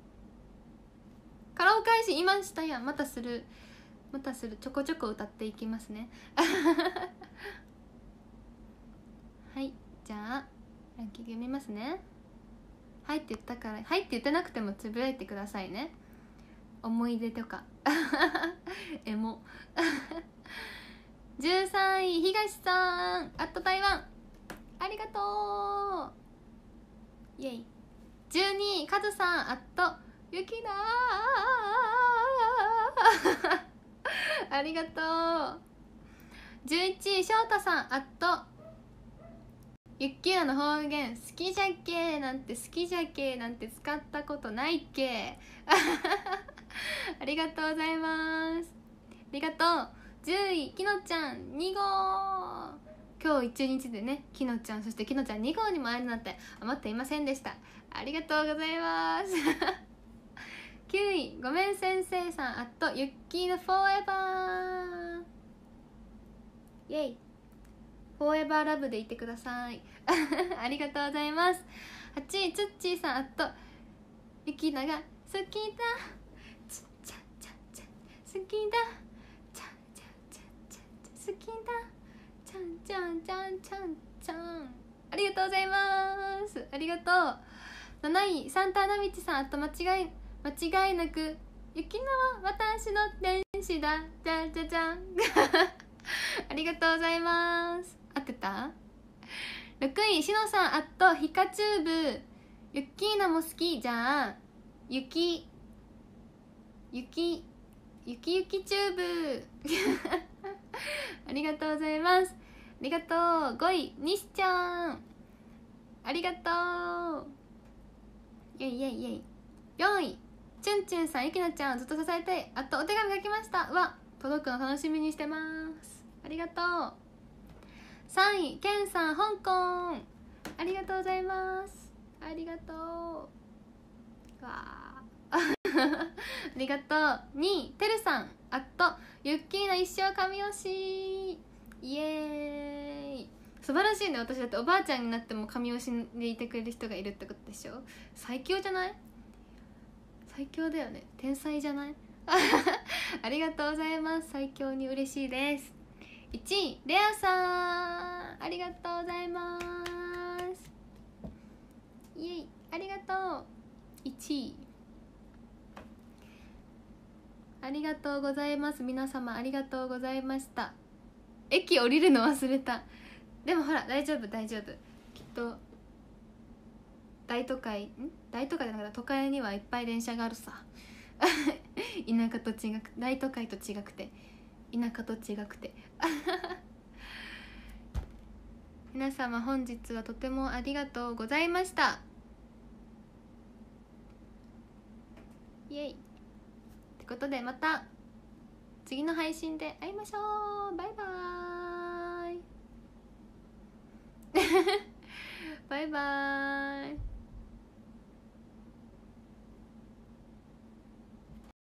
カラオケ配信今したやん。またするちょこちょこ歌っていきますねはい、じゃあランキング読みますね。はいって言ったから、はいって言ってなくてもつぶやいてくださいね。思い出とかエモ13位東さん、台湾ありがとうイエイ。12位カズさん、ゆきなありがとう。11位翔太さん、ゆっきーなの方言好きじゃけーなんて使ったことないっけありがとうございます。ありがとう。10位きのちゃん2号。今日一日でね、きのちゃん、そしてきのちゃん2号にも会えるなんて思っていませんでした。ありがとうございます9位ごめん先生さん、ゆっきーのフォーエバーイエイ。フォーエバーラブでいてくださいありがとうございます。8位つっちーさん、ゆきなが好きだちゃちゃちゃちゃ好きだちゃちゃちゃちゃ好きだちゃんちゃんちゃんちゃんちゃん。ありがとうございます。ありがとう。7位サンタナミチさん、間違いなくゆきなは私の天使だじゃんじゃじゃんありがとうございます。合ってた。6位しのさん、ヒカチューブゆっきーなも好きじゃあゆきチューブありがとうございます。ありがとう。5位にしちゃん、ありがとう。イエイイエイイエイ。4位チュンチュンさん、ゆきなちゃんずっと支えたい、あとお手紙書きました。うわ、届くの楽しみにしてます。ありがとう。3位ケンさん、香港、ありがとうございます。ありがとう。わありがとう。2位てるさん、あとユッキーの一生神推し、イエーイ。素晴らしいね。私だっておばあちゃんになっても神推しでいてくれる人がいるってことでしょ。最強じゃない？最強だよね。天才じゃないありがとうございます。最強に嬉しいです。1位レアさん、ありがとうございます。イエイ、ありがとう。1位ありがとうございます。皆様ありがとうございました。駅降りるの忘れた。でもほら大丈夫大丈夫、きっと大都会じゃなくて都会にはいっぱい電車があるさ田舎と違く、大都会と違くて、田舎と違くて皆様本日はとてもありがとうございました。イエイ。ってことでまた次の配信で会いましょう。バイバーイバイバーイ。